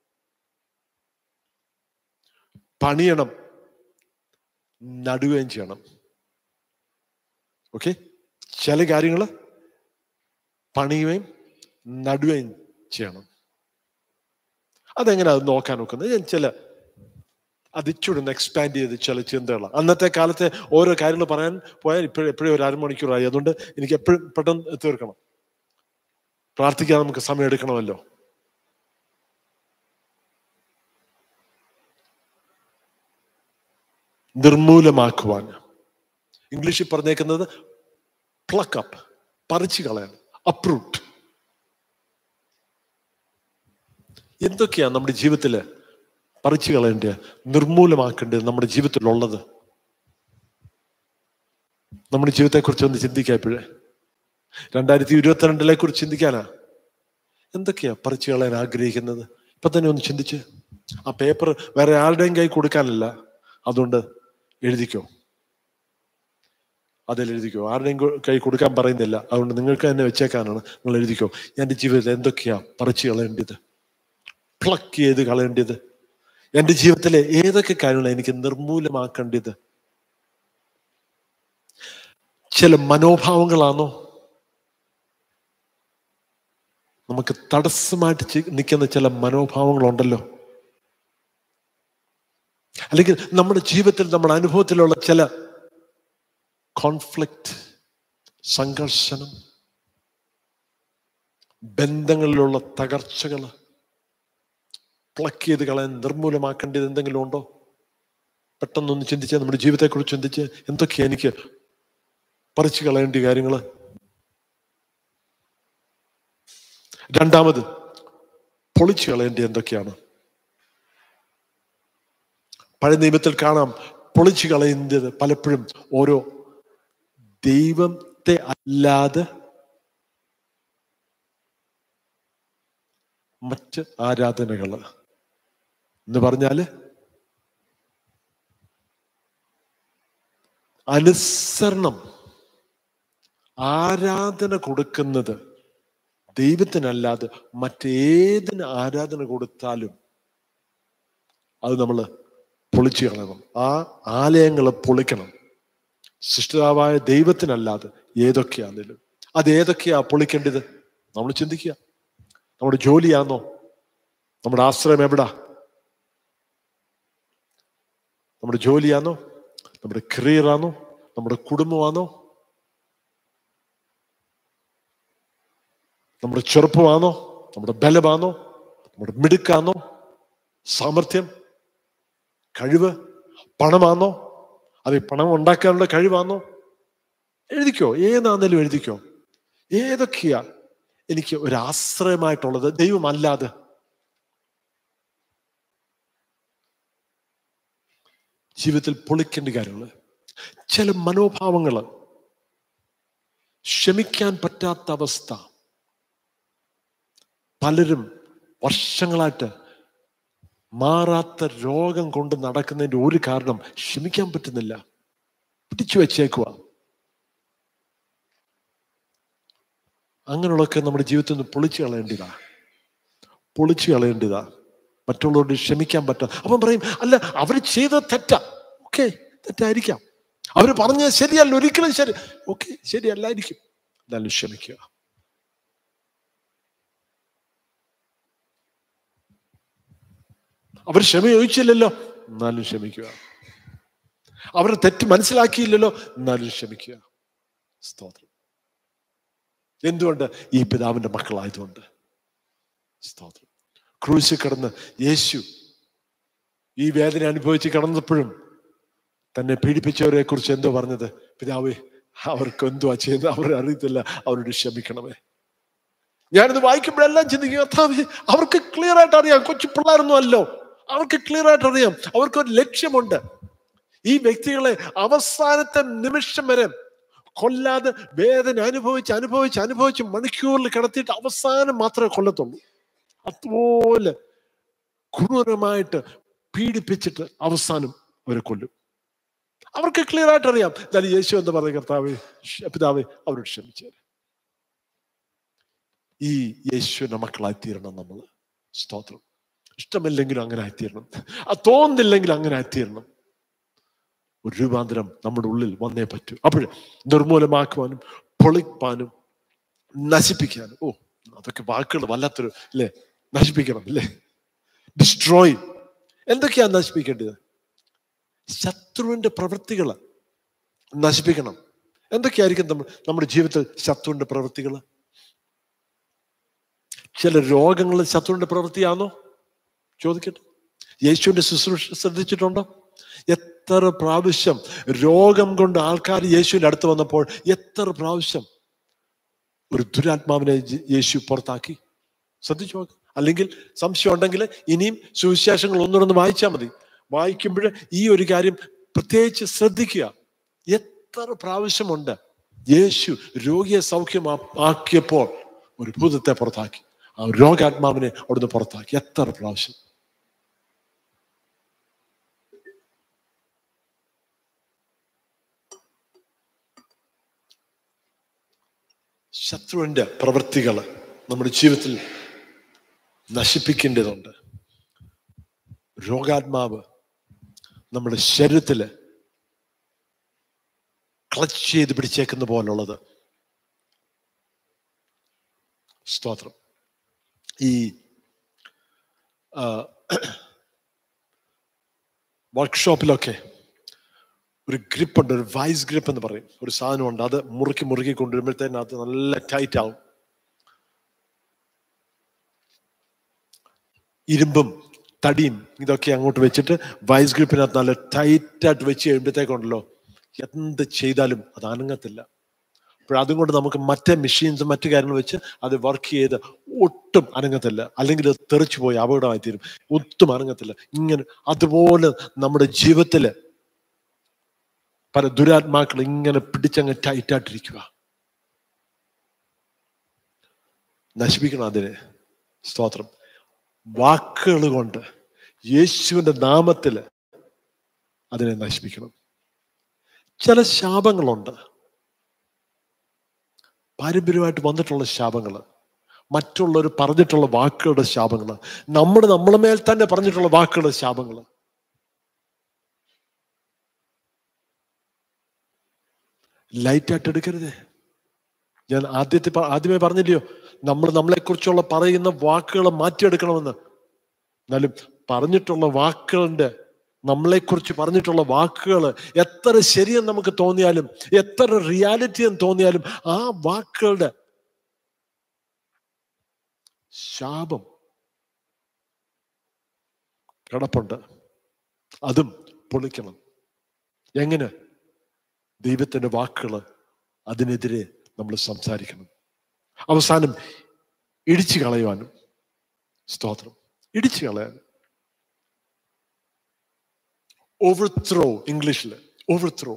[SPEAKER 1] പണിയണം, നടുകയും ചെയ്യണം. ഓക്കെ? ചില കാര്യങ്ങൾ പണിയുകയും നടുകയും ചെയ്യണം. അതെങ്ങനെ അത് നോക്കാൻ നോക്കുന്നത്? ഞാൻ ചില അതിച്ചൂടെ എക്സ്പാൻഡ് ചെയ്ത് ചില ചിന്തകളാണ്. അന്നത്തെ കാലത്തെ ഓരോ കാര്യങ്ങൾ പറയാൻ പോയാൽ ഇപ്പോഴും എപ്പോഴും ഒരു അരമണിക്കൂറായി. അതുകൊണ്ട് എനിക്ക് എപ്പോഴും പെട്ടെന്ന് തീർക്കണം. പ്രാർത്ഥിക്കാൻ നമുക്ക് സമയം എടുക്കണമല്ലോ. നിർമൂലമാക്കുവാൻ ഇംഗ്ലീഷിൽ പറഞ്ഞേക്കുന്നത് പ്ലക്ക് അപ്പ്, പറിച്ചു കളയാൻ, അപ്രൂട്ട്. എന്തൊക്കെയാ നമ്മുടെ ജീവിതത്തിൽ പറിച്ചു കളയേണ്ടത്, നിർമൂലമാക്കേണ്ടത് നമ്മുടെ ജീവിതത്തിലുള്ളത്? നമ്മുടെ ജീവിതത്തെക്കുറിച്ച് ഒന്ന് ചിന്തിക്കാം. ഇപ്പോഴേ രണ്ടായിരത്തി ഇരുപത്തിരണ്ടിലെ കുറിച്ച് ചിന്തിക്കാനാ. എന്തൊക്കെയാ പറിച്ചു കളയാൻ ആഗ്രഹിക്കുന്നത്? ഇപ്പൊ തന്നെ ഒന്ന് ചിന്തിച്ച്. ആ പേപ്പർ വേറെ ആരുടെയും കൈ കൊടുക്കാനല്ല, അതുകൊണ്ട് എഴുതിക്കോ, അതിൽ എഴുതിക്കോ. ആരുടെയും കൈ കൊടുക്കാൻ പറയുന്നില്ല, അതുകൊണ്ട് നിങ്ങൾക്ക് തന്നെ വെച്ചേക്കാനാണ്. നിങ്ങൾ എഴുതിക്കോ, എൻ്റെ ജീവിതത്തിൽ എന്തൊക്കെയാ പറിച്ചു കളയേണ്ടത്, പ്ലക്ക് ചെയ്ത് കളയേണ്ടത്? എൻ്റെ ജീവിതത്തിലെ ഏതൊക്കെ കാര്യങ്ങളാണ് എനിക്ക് നിർമൂലമാക്കേണ്ടത്? ചില മനോഭാവങ്ങളാണോ നമുക്ക് തടസ്സമായിട്ട് നിൽക്കുന്ന ചില മനോഭാവങ്ങളുണ്ടല്ലോ, അല്ലെങ്കിൽ നമ്മുടെ ജീവിതത്തിൽ നമ്മുടെ അനുഭവത്തിലുള്ള ചില കോൺഫ്ലിക്റ്റ്, സംഘർഷണം, ബന്ധങ്ങളിലുള്ള തകർച്ചകൾ പ്ലക്ക് ചെയ്ത് കളയാൻ, നിർമൂലമാക്കേണ്ടത് എന്തെങ്കിലും ഉണ്ടോ? പെട്ടെന്നൊന്ന് ചിന്തിച്ച്, നമ്മുടെ ജീവിതത്തെക്കുറിച്ച് ചിന്തിച്ച്, എന്തൊക്കെയാ എനിക്ക് പറിച്ചു കളയേണ്ട കാര്യങ്ങൾ? രണ്ടാമത്, പൊളിച്ചു കളയേണ്ടത് എന്തൊക്കെയാണ്? പഴയ നിയമത്തിൽ കാണാം, പൊളിച്ചു കളയുന്നത് പലപ്പോഴും ഓരോ ദൈവത്തെ അല്ലാതെ മറ്റ് ആരാധനകൾ എന്ന് പറഞ്ഞാല് അനുസരണം, ആരാധന കൊടുക്കുന്നത് ദൈവത്തിനല്ലാതെ മറ്റേതിന് ആരാധന കൊടുത്താലും അത് നമ്മൾ പൊളിച്ചു കളയണം. ആ ആലയങ്ങളെ പൊളിക്കണം. സൃഷ്ടിതാവായ ദൈവത്തിനല്ലാതെ ഏതൊക്കെയാണെങ്കിലും അത് ഏതൊക്കെയാ പൊളിക്കേണ്ടത്? നമ്മൾ ചിന്തിക്കുക. നമ്മുടെ ജോലിയാണോ? നമ്മുടെ ആശ്രയം എവിടാ? നമ്മുടെ ജോലിയാണോ? നമ്മുടെ കരിയറാണോ? നമ്മുടെ കുടുംബമാണോ? നമ്മുടെ ചെറുപ്പമാണോ? നമ്മുടെ ബലമാണോ? നമ്മുടെ മിടുക്കാണോ? സാമർഥ്യം, കഴിവ്, പണമാണോ? അത് പണം ഉണ്ടാക്കാനുള്ള കഴിവാണോ? എഴുതിക്കോ, ഏതാണെങ്കിലും എഴുതിക്കോ. ഏതൊക്കെയാ എനിക്ക് ഒരു ആശ്രയമായിട്ടുള്ളത് ദൈവമല്ലാതെ? ജീവിതത്തിൽ പൊളിക്കേണ്ട കാര്യങ്ങൾ, ചില മനോഭാവങ്ങൾ, ക്ഷമിക്കാൻ പറ്റാത്ത അവസ്ഥ. പലരും വർഷങ്ങളായിട്ട് മാറാത്ത രോഗം കൊണ്ട് നടക്കുന്നതിന്റെ ഒരു കാരണം ക്ഷമിക്കാൻ പറ്റുന്നില്ല, പിടിച്ചു വെച്ചേക്കുക. അങ്ങനെയുള്ളതൊക്കെ നമ്മുടെ ജീവിതത്തിൽ നിന്ന് പൊളിച്ചു കളയേണ്ടതാ, പൊളിച്ചു കളയേണ്ടതാ. മറ്റുള്ളവരോട് ക്ഷമിക്കാൻ പറ്റാം. അപ്പം പറയും, അല്ല അവർ ചെയ്തത് തെറ്റാ. ഓക്കെ, തെറ്റായിരിക്കാം. അവർ പറഞ്ഞത് ശരിയല്ല, ഒരിക്കലും ശരി, ഓക്കെ ശരിയല്ലായിരിക്കും, എന്നാലും ക്ഷമിക്കുക. അവർ ക്ഷമ ചോദിച്ചില്ലല്ലോ, എന്നാലും ക്ഷമിക്കുക. അവർ തെറ്റ് മനസ്സിലാക്കിയില്ലല്ലോ, എന്നാലും ക്ഷമിക്കുക. സ്തോത്രം. എന്തുകൊണ്ട്? ഈ പിതാവിന്റെ മക്കളായതുകൊണ്ട്. സ്തോത്രം. ക്രൂശിൽ കിടന്ന് യേശു ഈ വേദന അനുഭവിച്ച് കിടന്നപ്പോഴും തന്നെ പീഡിപ്പിച്ചവരെ കുറിച്ച് എന്തോ പറഞ്ഞത്? പിതാവേ, അവർക്ക് എന്തുവാ ചെയ്യുന്നത്, അവർ അറിയത്തില്ല, അവരോട് ക്ഷമിക്കണമേ. ഞാനിത് വായിക്കുമ്പോഴെല്ലാം ചിന്തിക്കുക, കർത്താവേ, അവർക്ക് ക്ലിയർ ആയിട്ട് അറിയാം, കൊച്ചു പിള്ളേരൊന്നും അല്ലോ, അവർക്ക് ക്ലിയർ ആയിട്ട് അറിയാം, അവർക്കൊരു ലക്ഷ്യമുണ്ട്. ഈ വ്യക്തികളെ അവസാനത്തെ നിമിഷം വരെ കൊല്ലാതെ വേദന അനുഭവിച്ച് അനുഭവിച്ച് അനുഭവിച്ച് മണിക്കൂറിൽ കിടത്തിയിട്ട് അവസാനം മാത്രമേ കൊല്ലത്തുള്ളൂ. അതുപോലെ ക്രൂരമായിട്ട് പീഡിപ്പിച്ചിട്ട് അവസാനം അവരെ കൊല്ലും. അവർക്ക് ക്ലിയർ ആയിട്ട് അറിയാം. എന്നാൽ യേശു എന്താ പറയുക? കർത്താവേ, പിതാവേ, അവരോട് ക്ഷമിച്ചേരെ. ഈ യേശുവിന്റെ മക്കളായി തീരണം നമ്മൾ. സ്തോത്രം. ഇഷ്ടമില്ലെങ്കിലും അങ്ങനെ ആയിത്തീരണം, അത് തോന്നുന്നില്ലെങ്കിലും അങ്ങനെ ആയിത്തീരണം. ഒരു രൂപാന്തരം നമ്മുടെ ഉള്ളിൽ വന്നേ പറ്റൂ. അപ്പോൾ നിർമൂലമാക്കുവാനും പൊളിപ്പാനും നശിപ്പിക്കാനും, ഓ അതൊക്കെ വാക്കുകൾ വല്ലാത്തൊരു അല്ലേ, നശിപ്പിക്കണം അല്ലേ, ഡിസ്ട്രോയ്. എന്തൊക്കെയാ നശിപ്പിക്കേണ്ടത്? ശത്രുവിന്റെ പ്രവൃത്തികൾ നശിപ്പിക്കണം. എന്തൊക്കെയായിരിക്കും നമ്മൾ നമ്മുടെ ജീവിതത്തിൽ ശത്രുവിന്റെ പ്രവൃത്തികൾ? ചില രോഗങ്ങൾ ശത്രുവിന്റെ പ്രവൃത്തിയാണോ? ചോദിക്കട്ടെ. യേശുവിന്റെ ശുശ്രൂഷ ശ്രദ്ധിച്ചിട്ടുണ്ടോ? എത്ര പ്രാവശ്യം രോഗം കൊണ്ട് ആൾക്കാർ യേശുവിന്റെ അടുത്ത് വന്നപ്പോൾ എത്ര പ്രാവശ്യം ഒരു ദുരാത്മാവിനെ യേശു പുറത്താക്കി? ശ്രദ്ധിച്ചു നോക്ക്. അല്ലെങ്കിൽ സംശയം ഉണ്ടെങ്കിൽ ഇനിയും സുവിശേഷങ്ങൾ ഒന്നുകൂടെ വായിച്ചാൽ മതി. വായിക്കുമ്പോൾ ഈ ഒരു കാര്യം പ്രത്യേകിച്ച് ശ്രദ്ധിക്കുക. എത്ര പ്രാവശ്യമുണ്ട് യേശു രോഗിയെ സൗഖ്യമാക്കിയപ്പോൾ ഒരു ഭൂതത്തെ പുറത്താക്കി, ആ രോഗാത്മാവിനെ അവിടുന്ന് പുറത്താക്കി. എത്ര പ്രാവശ്യം. ശത്രുവിന്റെ പ്രവൃത്തികൾ നമ്മുടെ ജീവിതത്തിൽ നശിപ്പിക്കേണ്ടതുണ്ട്. രോഗാത്മാവ് നമ്മുടെ ശരീരത്തില് ക്ലച്ച് ചെയ്ത് പിടിച്ചേക്കുന്ന പോലുള്ളത്. സ്തോത്രം. ഈ വർക്ക്ഷോപ്പിലൊക്കെ ഒരു ഗ്രിപ്പുണ്ട്, ഒരു വൈസ് ഗ്രിപ്പ് എന്ന് പറയും, ഒരു സാധനമുണ്ട്. അത് മുറുക്കി മുറുക്കി കൊണ്ടുവരുമ്പോഴത്തേനകത്ത് നല്ല ടൈറ്റ് ആവും. ഇരുമ്പും തടിയും ഇതൊക്കെ അങ്ങോട്ട് വെച്ചിട്ട് വൈസ് ഗ്രിപ്പിനകത്ത് നല്ല ടൈറ്റായിട്ട് വെച്ച് കഴിയുമ്പോഴത്തേക്കുണ്ടല്ലോ എന്ത് ചെയ്താലും അത് അനങ്ങത്തില്ല. അപ്പോൾ അതും കൊണ്ട് നമുക്ക് മറ്റേ മെഷീൻസ് മറ്റു കാര്യങ്ങൾ വെച്ച് അത് വർക്ക് ചെയ്ത് ഒട്ടും അനങ്ങത്തില്ല. അല്ലെങ്കിൽ അത് തെറിച്ചു പോയി അപകടമായി തീരും. ഒട്ടും അനങ്ങത്തില്ല. ഇങ്ങനെ അതുപോലെ നമ്മുടെ ജീവിതത്തില് പല ദുരാത്മാക്കൾ ഇങ്ങനെ പിടിച്ചങ്ങ് ടൈറ്റായിട്ടിരിക്കുക. നശിപ്പിക്കണം അതിനെ. സ്തോത്രം. വാക്കുകൾ കൊണ്ട് യേശുവിന്റെ നാമത്തില് അതിനെ നശിപ്പിക്കണം. ചില ശാപങ്ങളുണ്ട്, പാരമ്പര്യമായിട്ട് വന്നിട്ടുള്ള ശാപങ്ങൾ, മറ്റുള്ളവർ പറഞ്ഞിട്ടുള്ള വാക്കുകളുടെ ശാപങ്ങൾ, നമ്മുടെ നമ്മളെ മേൽ തന്നെ പറഞ്ഞിട്ടുള്ള വാക്കുകളുടെ ശാപങ്ങൾ. ലൈറ്റായിട്ട് എടുക്കരുതേ. ഞാൻ ആദ്യത്തെ ആദ്യമേ പറഞ്ഞില്ലയോ, നമ്മൾ നമ്മളെക്കുറിച്ചുള്ള പറയുന്ന വാക്കുകൾ മാറ്റിയെടുക്കണമെന്ന്. എന്നാലും പറഞ്ഞിട്ടുള്ള വാക്കുകളുടെ നമ്മളെക്കുറിച്ച് പറഞ്ഞിട്ടുള്ള വാക്കുകൾ എത്ര ശരിയെന്ന് നമുക്ക് തോന്നിയാലും, എത്ര റിയാലിറ്റി എന്ന് തോന്നിയാലും, ആ വാക്കുകളുടെ ശാപം കിടപ്പുണ്ട്. അതും പൊളിക്കണം. എങ്ങനെ? ദൈവത്തിന്റെ വാക്കുകൾ അതിനെതിരെ നമ്മൾ സംസാരിക്കണം. അവസാനം ഇടിച്ചു കളയുവാനും. സ്തോത്രം. ഇടിച്ചു കളയാനും. ഓവർത്രോ, ഇംഗ്ലീഷില് ഓവർത്രോ.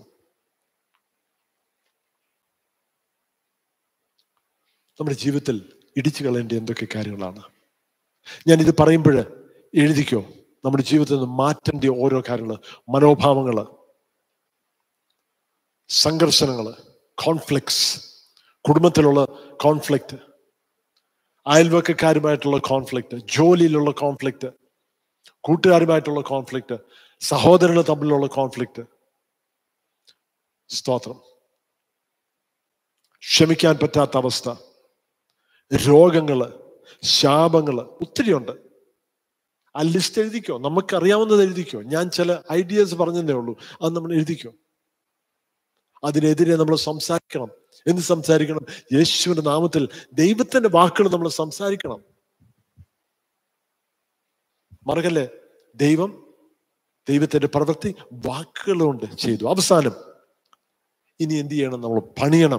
[SPEAKER 1] നമ്മുടെ ജീവിതത്തിൽ ഇടിച്ചു കളയേണ്ട എന്തൊക്കെ കാര്യങ്ങളാണ്? ഞാൻ ഇത് പറയുമ്പോൾ എഴുതിക്കോ. നമ്മുടെ ജീവിതത്തിൽ നിന്ന് മാറ്റേണ്ട ഓരോ കാര്യങ്ങള്, മനോഭാവങ്ങള്, സംഘർഷങ്ങള്, കോൺഫ്ലിക്ട്സ്, കുടുംബത്തിലുള്ള കോൺഫ്ലിക്റ്റ്, അയൽവക്കക്കാരുമായിട്ടുള്ള കോൺഫ്ലിക്റ്റ്, ജോലിയിലുള്ള കോൺഫ്ലിക്റ്റ്, കൂട്ടുകാരുമായിട്ടുള്ള കോൺഫ്ലിക്റ്റ്, സഹോദരങ്ങൾ തമ്മിലുള്ള കോൺഫ്ലിക്റ്റ്. സ്തോത്രം. ക്ഷമിക്കാൻ പറ്റാത്ത അവസ്ഥ, രോഗങ്ങള്, ശാപങ്ങള്, ഒത്തിരിയുണ്ട്. ആ ലിസ്റ്റ് എഴുതിക്കോ. നമുക്കറിയാവുന്നത് എഴുതിക്കോ. ഞാൻ ചില ഐഡിയാസ് പറഞ്ഞതേ ഉള്ളൂ, അത് നമ്മൾ എഴുതിക്കോ. അതിനെതിരെ നമ്മൾ സംസാരിക്കണം. എന്ത് സംസാരിക്കണം? യേശുവിന്റെ നാമത്തിൽ ദൈവത്തിന്റെ വാക്കുകൾ നമ്മൾ സംസാരിക്കണം. മറക്കല്ലേ, ദൈവം ദൈവത്തിന്റെ പ്രവൃത്തി വാക്കുകൾ കൊണ്ട് ചെയ്തു. അവസാനം ഇനി എന്ത് ചെയ്യണം? നമ്മൾ പണിയണം,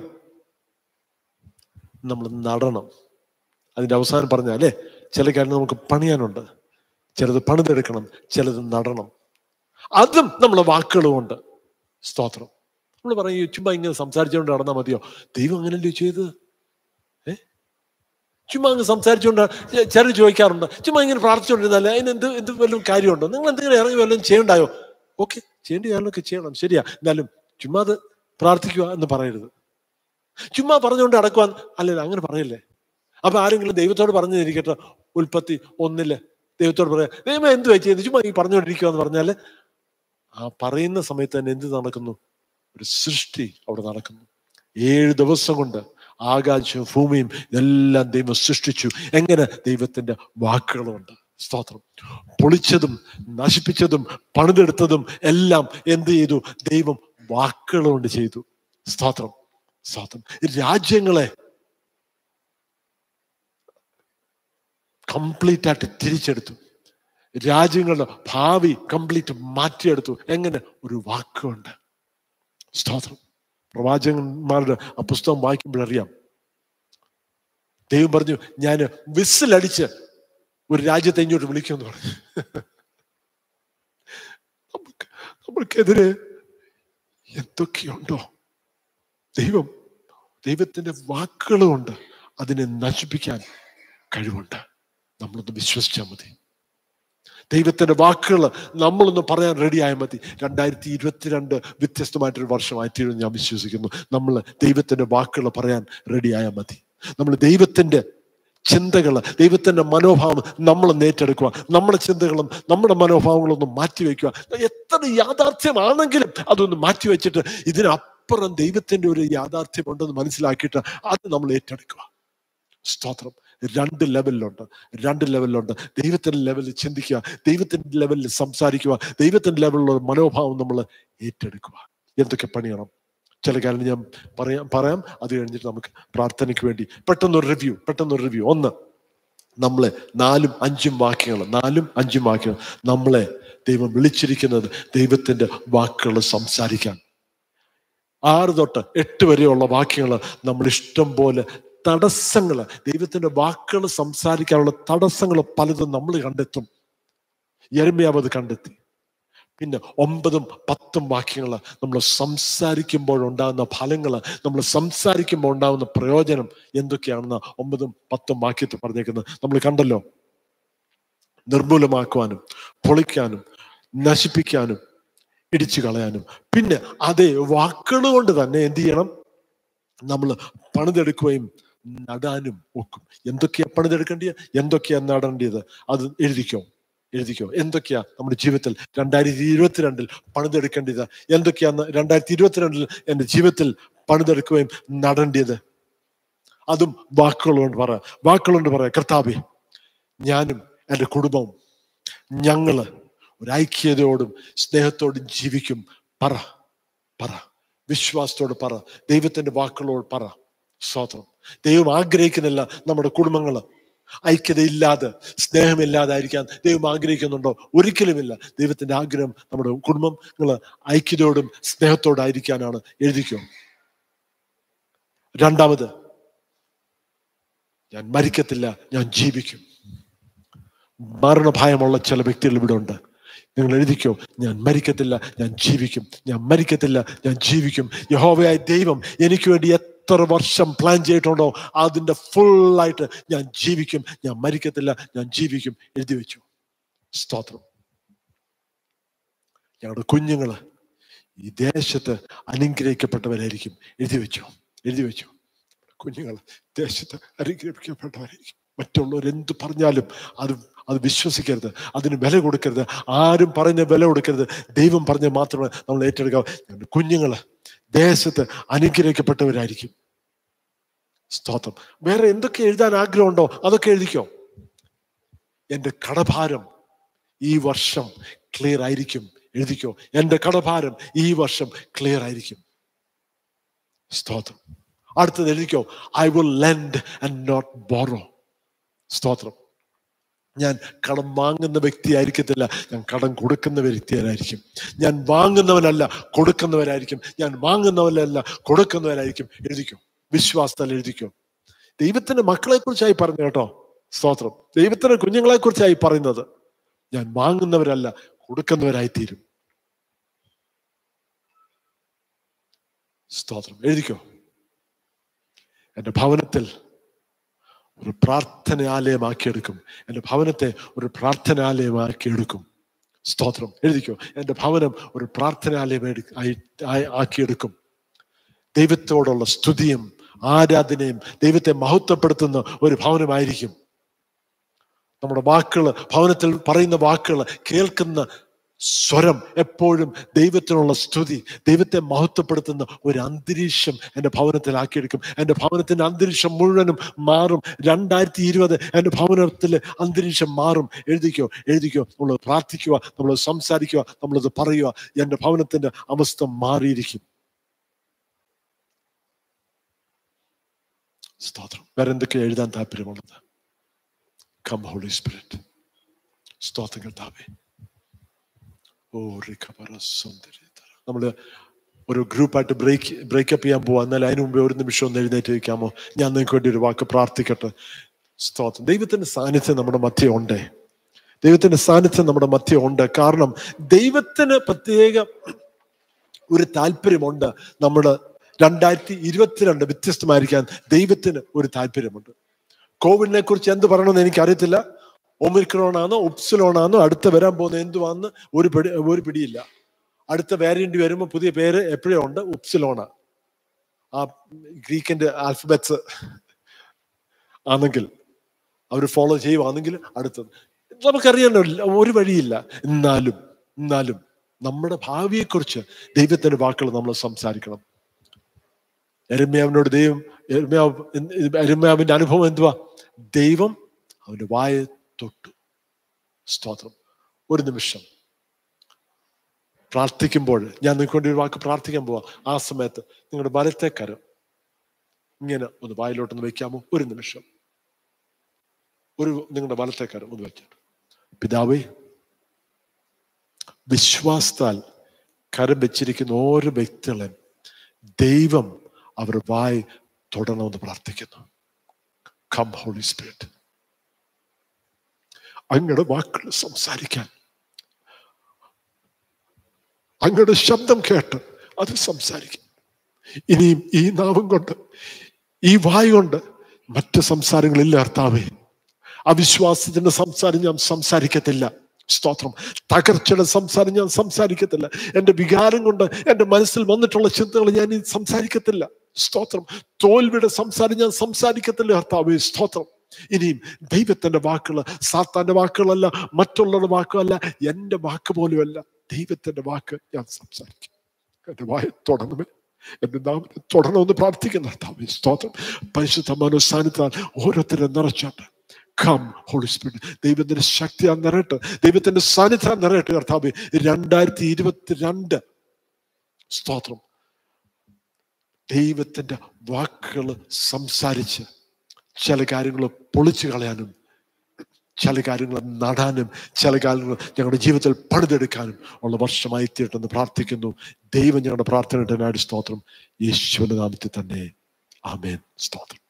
[SPEAKER 1] നമ്മൾ നടണം. അതിന്റെ അവസാനം പറഞ്ഞാലേ, ചില കാര്യം നമുക്ക് പണിയാനുണ്ട്. ചിലത് പണിതെടുക്കണം, ചിലത് നടണം. അതും നമ്മളെ വാക്കുകൾ കൊണ്ട്. സ്തോത്രം. നമ്മൾ പറയും ചുമ്മാ ഇങ്ങനെ സംസാരിച്ചുകൊണ്ട് നടന്നാൽ മതിയോ? ദൈവം അങ്ങനല്ലേ ചെയ്തത്? ഏ ചുമ്മാ അങ്ങ് സംസാരിച്ചുകൊണ്ട് ചിലർ ചോദിക്കാറുണ്ട്, ചുമ്മാ ഇങ്ങനെ പ്രാർത്ഥിച്ചുകൊണ്ടിരുന്നാലേ അതിന് എന്ത് എന്ത് വല്ലതും കാര്യമുണ്ടോ? നിങ്ങൾ എന്തെങ്കിലും ഇറങ്ങി വല്ലതും ചെയ്യണ്ടായോ? ഓക്കെ, ചെയ്യേണ്ട കാര്യങ്ങളൊക്കെ ചെയ്യണം, ശരിയാ. എന്നാലും ചുമ്മാ അത് പ്രാർത്ഥിക്കുക എന്ന് പറയരുത്. ചുമ്മാ പറഞ്ഞുകൊണ്ട് അടക്കുവാൻ അല്ലല്ലോ, അങ്ങനെ പറയല്ലേ. അപ്പൊ ആരെങ്കിലും ദൈവത്തോട് പറഞ്ഞു ഇരിക്കട്ടെ, ഉൽപ്പത്തി ഒന്നില് ദൈവത്തോട് പറയാം, ദൈവം എന്ത് വെച്ചത് ചുമ്മാ ഈ പറഞ്ഞുകൊണ്ടിരിക്കുക എന്ന് പറഞ്ഞാല്, ആ പറയുന്ന സമയത്ത് തന്നെ എന്ത് നടക്കുന്നു? ഒരു സൃഷ്ടി അവിടെ നടക്കുന്നു. ഏഴ് ദിവസം കൊണ്ട് ആകാശവും ഭൂമിയും എല്ലാം ദൈവം സൃഷ്ടിച്ചു. എങ്ങനെ? ദൈവത്തിന്റെ വാക്കുകളുണ്ട്. സ്തോത്രം. പൊളിച്ചതും നശിപ്പിച്ചതും പണിതെടുത്തതും എല്ലാം എന്ത് ചെയ്തു? ദൈവം വാക്കുകൾ കൊണ്ട് ചെയ്തു. സ്തോത്രം. സ്തോത്രം. രാജ്യങ്ങളെ കംപ്ലീറ്റ് ആയിട്ട് തിരിച്ചെടുത്തു. രാജ്യങ്ങളുടെ ഭാവി കംപ്ലീറ്റ് മാറ്റിയെടുത്തു. എങ്ങനെ? ഒരു വാക്കുകൊണ്ട്. സ്തോത്രം. പ്രവാചകന്മാരുടെ ആ പുസ്തകം വായിക്കുമ്പോഴറിയാം, ദൈവം പറഞ്ഞു, ഞാൻ വിസിലടിച്ച് ഒരു രാജ്യത്തെ ഇങ്ങോട്ട് വിളിക്കുമെന്ന് പറഞ്ഞു. നമുക്ക് നമ്മൾക്കെതിരെ എന്തൊക്കെയുണ്ടോ, ദൈവം ദൈവത്തിന്റെ വാക്കുകൾ കൊണ്ട് അതിനെ നശിപ്പിക്കാൻ കഴിവുണ്ട്. നമ്മളൊന്ന് വിശ്വസിച്ചാൽ മതി. ദൈവത്തിന്റെ വാക്കുകൾ നമ്മളൊന്ന് പറയാൻ റെഡിയായാൽ മതി. രണ്ടായിരത്തി ഇരുപത്തിരണ്ട് വ്യത്യസ്തമായിട്ടൊരു വർഷമായി തീരുമെന്ന് ഞാൻ വിശ്വസിക്കുന്നു. നമ്മൾ ദൈവത്തിന്റെ വാക്കുകൾ പറയാൻ റെഡിയായാൽ മതി. നമ്മൾ ദൈവത്തിന്റെ ചിന്തകൾ, ദൈവത്തിന്റെ മനോഭാവം നമ്മളൊന്ന് ഏറ്റെടുക്കുക. നമ്മുടെ ചിന്തകളും നമ്മുടെ മനോഭാവങ്ങളൊന്നും മാറ്റിവെക്കുക. എത്ര യാഥാർത്ഥ്യമാണെങ്കിലും അതൊന്ന് മാറ്റിവെച്ചിട്ട് ഇതിനപ്പുറം ദൈവത്തിന്റെ ഒരു യാഥാർത്ഥ്യമുണ്ടെന്ന് മനസ്സിലാക്കിയിട്ട് അത് നമ്മൾ ഏറ്റെടുക്കുക. സ്തോത്രം. രണ്ട് ലെവലിലുണ്ട്, രണ്ട് ലെവലിലുണ്ട്. ദൈവത്തിന്റെ ലെവലിൽ ചിന്തിക്കുക, ദൈവത്തിന്റെ ലെവലിൽ സംസാരിക്കുക, ദൈവത്തിന്റെ ലെവലിലുള്ള മനോഭാവം നമ്മൾ ഏറ്റെടുക്കുക. എന്തൊക്കെ പണിയണം? ചില കാര്യം ഞാൻ പറയാം പറയാം അത് കഴിഞ്ഞിട്ട് നമുക്ക് പ്രാർത്ഥനയ്ക്ക് വേണ്ടി പെട്ടെന്നൊരു റിവ്യൂ പെട്ടെന്നൊരു റിവ്യൂ ഒന്ന്, നമ്മളെ നാലും അഞ്ചും വാക്യങ്ങൾ നാലും അഞ്ചും വാക്യങ്ങൾ നമ്മളെ ദൈവം വിളിച്ചിരിക്കുന്നത് ദൈവത്തിന്റെ വാക്കുകൾ സംസാരിക്കാൻ. ആറ് തൊട്ട് എട്ട് വരെയുള്ള വാക്യങ്ങൾ നമ്മൾ ഇഷ്ടം പോലെ തടസ്സങ്ങൾ, ദൈവത്തിന്റെ വാക്കുകൾ സംസാരിക്കാനുള്ള തടസ്സങ്ങൾ പലതും നമ്മൾ കണ്ടെത്തും. യെരമ്യാവ് അത് കണ്ടെത്തി. പിന്നെ ഒമ്പതും പത്തും വാക്യങ്ങൾ നമ്മൾ സംസാരിക്കുമ്പോഴുണ്ടാകുന്ന ഫലങ്ങൾ, നമ്മൾ സംസാരിക്കുമ്പോൾ ഉണ്ടാകുന്ന പ്രയോജനം എന്തൊക്കെയാണെന്ന് ഒമ്പതും പത്തും വാക്യത്തിൽ പറഞ്ഞേക്കുന്നത് നമ്മൾ കണ്ടല്ലോ. നിർമൂലമാക്കുവാനും പൊളിക്കാനും നശിപ്പിക്കാനും ഇടിച്ചു കളയാനും. പിന്നെ അതേ വാക്കുകൾ കൊണ്ട് തന്നെ എന്ത് ചെയ്യണം? നമ്മൾ പണിതെടുക്കുകയും നടാനും ഒക്കും. എന്തൊക്കെയാ പണിതെടുക്കേണ്ടത്, എന്തൊക്കെയാ നടേണ്ടത്, അത് എഴുതിക്കോ എഴുതിക്കോ എന്തൊക്കെയാ നമ്മുടെ ജീവിതത്തിൽ രണ്ടായിരത്തി ഇരുപത്തിരണ്ടിൽ പണിതെടുക്കേണ്ടത്, എന്തൊക്കെയാന്ന് രണ്ടായിരത്തി ഇരുപത്തിരണ്ടിൽ എൻ്റെ ജീവിതത്തിൽ പണിതെടുക്കുകയും നടേണ്ടത്, അതും വാക്കുകളുകൊണ്ട് പറ വാക്കുകളുകൊണ്ട് പറയാം. കർത്താവേ, ഞാനും എൻ്റെ കുടുംബവും ഞങ്ങള് ഒരു ഐക്യതയോടും സ്നേഹത്തോടും ജീവിക്കും. പറ പറ വിശ്വാസത്തോട് പറ, ദൈവത്തിന്റെ വാക്കുകളോട് പറ. സ്തോത്രം. ദൈവം ആഗ്രഹിക്കുന്നില്ല നമ്മുടെ കുടുംബങ്ങൾ ഐക്യതയില്ലാതെ സ്നേഹമില്ലാതായിരിക്കാൻ ദൈവം ആഗ്രഹിക്കുന്നുണ്ടോ? ഒരിക്കലുമില്ല. ദൈവത്തിന്റെ ആഗ്രഹം നമ്മുടെ കുടുംബങ്ങൾ ഐക്യതയോടും സ്നേഹത്തോടായിരിക്കാനാണ്. എഴുതിക്കോ. രണ്ടാമത്, ഞാൻ മരിക്കത്തില്ല, ഞാൻ ജീവിക്കും. മരണഭയമുള്ള ചില വ്യക്തികൾ ഇവിടെ ഉണ്ട്. നിങ്ങൾ എഴുതിക്കോ, ഞാൻ മരിക്കത്തില്ല, ഞാൻ ജീവിക്കും. ഞാൻ മരിക്കത്തില്ല, ഞാൻ ജീവിക്കും. യഹോവയായ ദൈവം എനിക്ക് വേണ്ടി എത്ര വർഷം പ്ലാൻ ചെയ്തിട്ടുണ്ടോ അതിന്റെ ഫുള്ളായിട്ട് ഞാൻ ജീവിക്കും. ഞാൻ മരിക്കത്തില്ല, ഞാൻ ജീവിക്കും. എഴുതി വെച്ചു. സ്തോത്രം. ഞങ്ങളുടെ കുഞ്ഞുങ്ങള് ഈ ദേശത്ത് അനുഗ്രഹിക്കപ്പെട്ടവരായിരിക്കും. എഴുതി വെച്ചു എഴുതി വെച്ചു കുഞ്ഞുങ്ങൾ ദേശത്ത് അനുഗ്രഹിക്കപ്പെട്ടവരായിരിക്കും. മറ്റുള്ളവർ എന്ത് പറഞ്ഞാലും അത് അത് വിശ്വസിക്കരുത്, അതിന് വില കൊടുക്കരുത്. ആരും പറയുന്ന വില കൊടുക്കരുത്. ദൈവം പറഞ്ഞ മാത്രമേ നമ്മൾ ഏറ്റെടുക്കാവൂ. കുഞ്ഞുങ്ങള് ദേശത്ത് അനുഗ്രഹിക്കപ്പെട്ടവരായിരിക്കും. സ്തോത്രം. വേറെ എന്തൊക്കെ എഴുതാൻ ആഗ്രഹമുണ്ടോ അതൊക്കെ എഴുതിക്കോ. എൻ്റെ കടഭാരം ഈ വർഷം ക്ലിയർ ആയിരിക്കും. എഴുതിക്കോ, എൻ്റെ കടഭാരം ഈ വർഷം ക്ലിയർ ആയിരിക്കും. സ്തോത്രം. അടുത്തത് എഴുതിക്കോ, I will lend and not borrow. സ്തോത്രം. ഞാൻ കടം വാങ്ങുന്ന വ്യക്തി ആയിരിക്കത്തില്ല, ഞാൻ കടം കൊടുക്കുന്ന വ്യക്തിയായിരിക്കും. ഞാൻ വാങ്ങുന്നവനല്ല, കൊടുക്കുന്നവരായിരിക്കും. ഞാൻ വാങ്ങുന്നവനല്ല, കൊടുക്കുന്നവരായിരിക്കും. എഴുതിക്കോ. വിശ്വാസത്താൽ എഴുതിക്കോ. ദൈവത്തിന്റെ മക്കളെ കുറിച്ചായി പറഞ്ഞു കേട്ടോ. സ്തോത്രം. ദൈവത്തിന്റെ കുഞ്ഞുങ്ങളെ കുറിച്ചായി പറയുന്നത്. ഞാൻ വാങ്ങുന്നവരല്ല, കൊടുക്കുന്നവരായി തീരും. സ്തോത്രം. എഴുതിക്കോ. എൻ്റെ ഭവനത്തിൽ ഒരു പ്രാർത്ഥനാലയമാക്കിയെടുക്കും. എൻ്റെ ഭവനത്തെ ഒരു പ്രാർത്ഥനാലയമാക്കിയെടുക്കും. സ്തോത്രം. എഴുതിക്കോ. എൻ്റെ ഭവനം ഒരു പ്രാർത്ഥനാലയം ആക്കിയെടുക്കും. ദൈവത്തോടുള്ള സ്തുതിയും ആരാധനയും ദൈവത്തെ മഹത്വപ്പെടുത്തുന്ന ഒരു ഭവനമായിരിക്കും. നമ്മുടെ വാക്കുകൾ, ഭവനത്തിൽ പറയുന്ന വാക്കുകൾ, കേൾക്കുന്ന സ്വരം എപ്പോഴും ദൈവത്തിനുള്ള സ്തുതി, ദൈവത്തെ മഹത്വപ്പെടുത്തുന്ന ഒരു അന്തരീക്ഷം എൻ്റെ ഭവനത്തിലാക്കിയെടുക്കും. എൻ്റെ ഭവനത്തിന്റെ അന്തരീക്ഷം മുഴുവനും മാറും. രണ്ടായിരത്തി ഇരുപത് എൻ്റെ ഭവനത്തിലെ അന്തരീക്ഷം മാറും. എഴുതിക്കോ എഴുതിക്കോ നമ്മൾ പ്രാർത്ഥിക്കുക, നമ്മൾ സംസാരിക്കുക, നമ്മളത് പറയുക. എൻ്റെ ഭവനത്തിന്റെ അവസ്ഥ മാറിയിരിക്കും. സ്തോത്രം. വേറെ എന്തൊക്കെ എഴുതാൻ താല്പര്യമുള്ളത്? Come holy spirit. സ്തോത്രം കർത്താവേ. ഓ നമ്മള് ഒരു ഗ്രൂപ്പായിട്ട് ബ്രേക്ക് ബ്രേക്കപ്പ് ചെയ്യാൻ പോവാ. എന്നാൽ അതിന് മുമ്പേ ഒരു നിമിഷം ഒന്ന് എഴുന്നേറ്റ് വയ്ക്കാമോ? ഞാൻ നിങ്ങൾക്ക് വേണ്ടി ഒരു വാക്ക് പ്രാർത്ഥിക്കട്ടെ. സ്തോത്രം. ദൈവത്തിന്റെ സാന്നിധ്യം നമ്മുടെ മധ്യ ഉണ്ട്. ദൈവത്തിന്റെ സാന്നിധ്യം നമ്മുടെ മധ്യ ഉണ്ട്. കാരണം ദൈവത്തിന് പ്രത്യേക ഒരു താല്പര്യമുണ്ട്. നമ്മുടെ രണ്ടായിരത്തി ഇരുപത്തിരണ്ട് വ്യത്യസ്തമായിരിക്കാൻ ദൈവത്തിന് ഒരു താല്പര്യമുണ്ട്. കോവിഡിനെ കുറിച്ച് എന്ത് പറയണമെന്ന് എനിക്കറിയത്തില്ല. ഒമിക്രോൺ ആണോ ഉപ്സിലോൺ ആണോ അടുത്ത വരാൻ പോകുന്ന എന്തുവാന്ന് ഒരു പിടി ഒരു പിടിയില്ല. അടുത്ത വേരിയന്റ് വരുമ്പോൾ പുതിയ പേര് എപ്പോഴും ഉണ്ട്, ഉപ്സിലോണ. ആ ഗ്രീക്കിന്റെ ആൽഫബറ്റ്സ് ആണെങ്കിൽ അവർ ഫോളോ ചെയ്യുവാണെങ്കിൽ അടുത്തത് നമുക്കറിയാലോ, ഒരു വഴിയില്ല. എന്നാലും എന്നാലും നമ്മുടെ ഭാവിയെക്കുറിച്ച് ദൈവത്തിന്റെ വാക്കുകൾ നമ്മൾ സംസാരിക്കണം. യെരമ്യാവിനോട് ദൈവം യെരമ്യാവ് യെരമ്യാവിന്റെ അനുഭവം എന്തുവാ? ദൈവം അവന്റെ വായെ തൊട്ടു. സ്തോത്രം. ഒരു നിമിഷം പ്രാർത്ഥിക്കുമ്പോൾ ഞാൻ നിങ്ങൾക്ക് വേണ്ടി ഒരു വാക്ക് പ്രാർത്ഥിക്കാൻ പോവാ. ആ സമയത്ത് നിങ്ങളുടെ വലത്തെ കരം ഇങ്ങനെ ഒന്ന് വായിലോട്ടൊന്ന് വെക്കാമോ? ഒരു നിമിഷം ഒരു നിങ്ങളുടെ വലത്തെ കരം ഒന്ന് വെച്ചിട്ട്, പിതാവേ, വിശ്വാസത്താൽ കരം വെച്ചിരിക്കുന്ന ഓരോ വ്യക്തികളെ ദൈവം അവർ വായി തൊടണമെന്ന് പ്രാർത്ഥിക്കുന്നു. കം ഹോളി സ്പിരിറ്റ്, അങ്ങയുടെ വാക്കുകൾ സംസാരിക്കാൻ, അങ്ങയുടെ ശബ്ദം കേട്ട് അത് സംസാരിക്കും. ഇനിയും ഈ നാവും കൊണ്ട് ഈ വായു കൊണ്ട് മറ്റ് സംസാരങ്ങളില്ല കർത്താവേ. അവിശ്വാസത്തിന്റെ സംസാരം ഞാൻ സംസാരിക്കത്തില്ല. സ്തോത്രം. തകർച്ചയുടെ സംസാരം ഞാൻ സംസാരിക്കത്തില്ല. എൻ്റെ വികാരം കൊണ്ട് എൻ്റെ മനസ്സിൽ വന്നിട്ടുള്ള ചിന്തകൾ ഞാൻ ഇനി സംസാരിക്കത്തില്ല. സ്തോത്രം. തോൽവിയുടെ സംസാരം ഞാൻ സംസാരിക്കത്തില്ല കർത്താവേ. സ്തോത്രം. ഇനിയും ദൈവത്തിന്റെ വാക്കുകൾ സാത്താന്റെ വാക്കുകളല്ല, മറ്റുള്ളവരുടെ വാക്കുകളല്ല, എൻ്റെ വാക്ക് പോലുമല്ല, ദൈവത്തിന്റെ വാക്ക് ഞാൻ സംസാരിക്കും. എൻ്റെ വായ തുടങ്ങുമേ, എന്റെ നാമത്തെ തുടരണമെന്ന് പ്രാർത്ഥിക്കുന്ന കർത്താവേ. സ്തോത്രം. പരിശുദ്ധ മനോസാന്നിധ്യത്താൽ ഓരോരുത്തരെ നിറച്ചാട്ട്. Come holy spirit. ദൈവത്തിന്റെ ശക്തി ആ നിറയട്ടെ, ദൈവത്തിന്റെ സാന്നിധ്യം നിറയട്ടെ കർത്താവേ. രണ്ടായിരത്തി ഇരുപത്തിരണ്ട് സ്തോത്രം. ദൈവത്തിന്റെ വാക്കുകൾ സംസാരിച്ച് ചില കാര്യങ്ങൾ പൊളിച്ചു കളയാനും, ചില കാര്യങ്ങൾ നടാനും, ചില കാര്യങ്ങൾ ഞങ്ങളുടെ ജീവിതത്തിൽ പണിതെടുക്കാനും ഉള്ള വർഷമായി തീരട്ടെന്ന് പ്രാർത്ഥിക്കുന്നു. ദൈവം ഞങ്ങളുടെ പ്രാർത്ഥനയുടെ സ്തോത്രം. യേശുവിന്റെ നാമത്തിൽ തന്നെ ആമേൻ. സ്തോത്രം.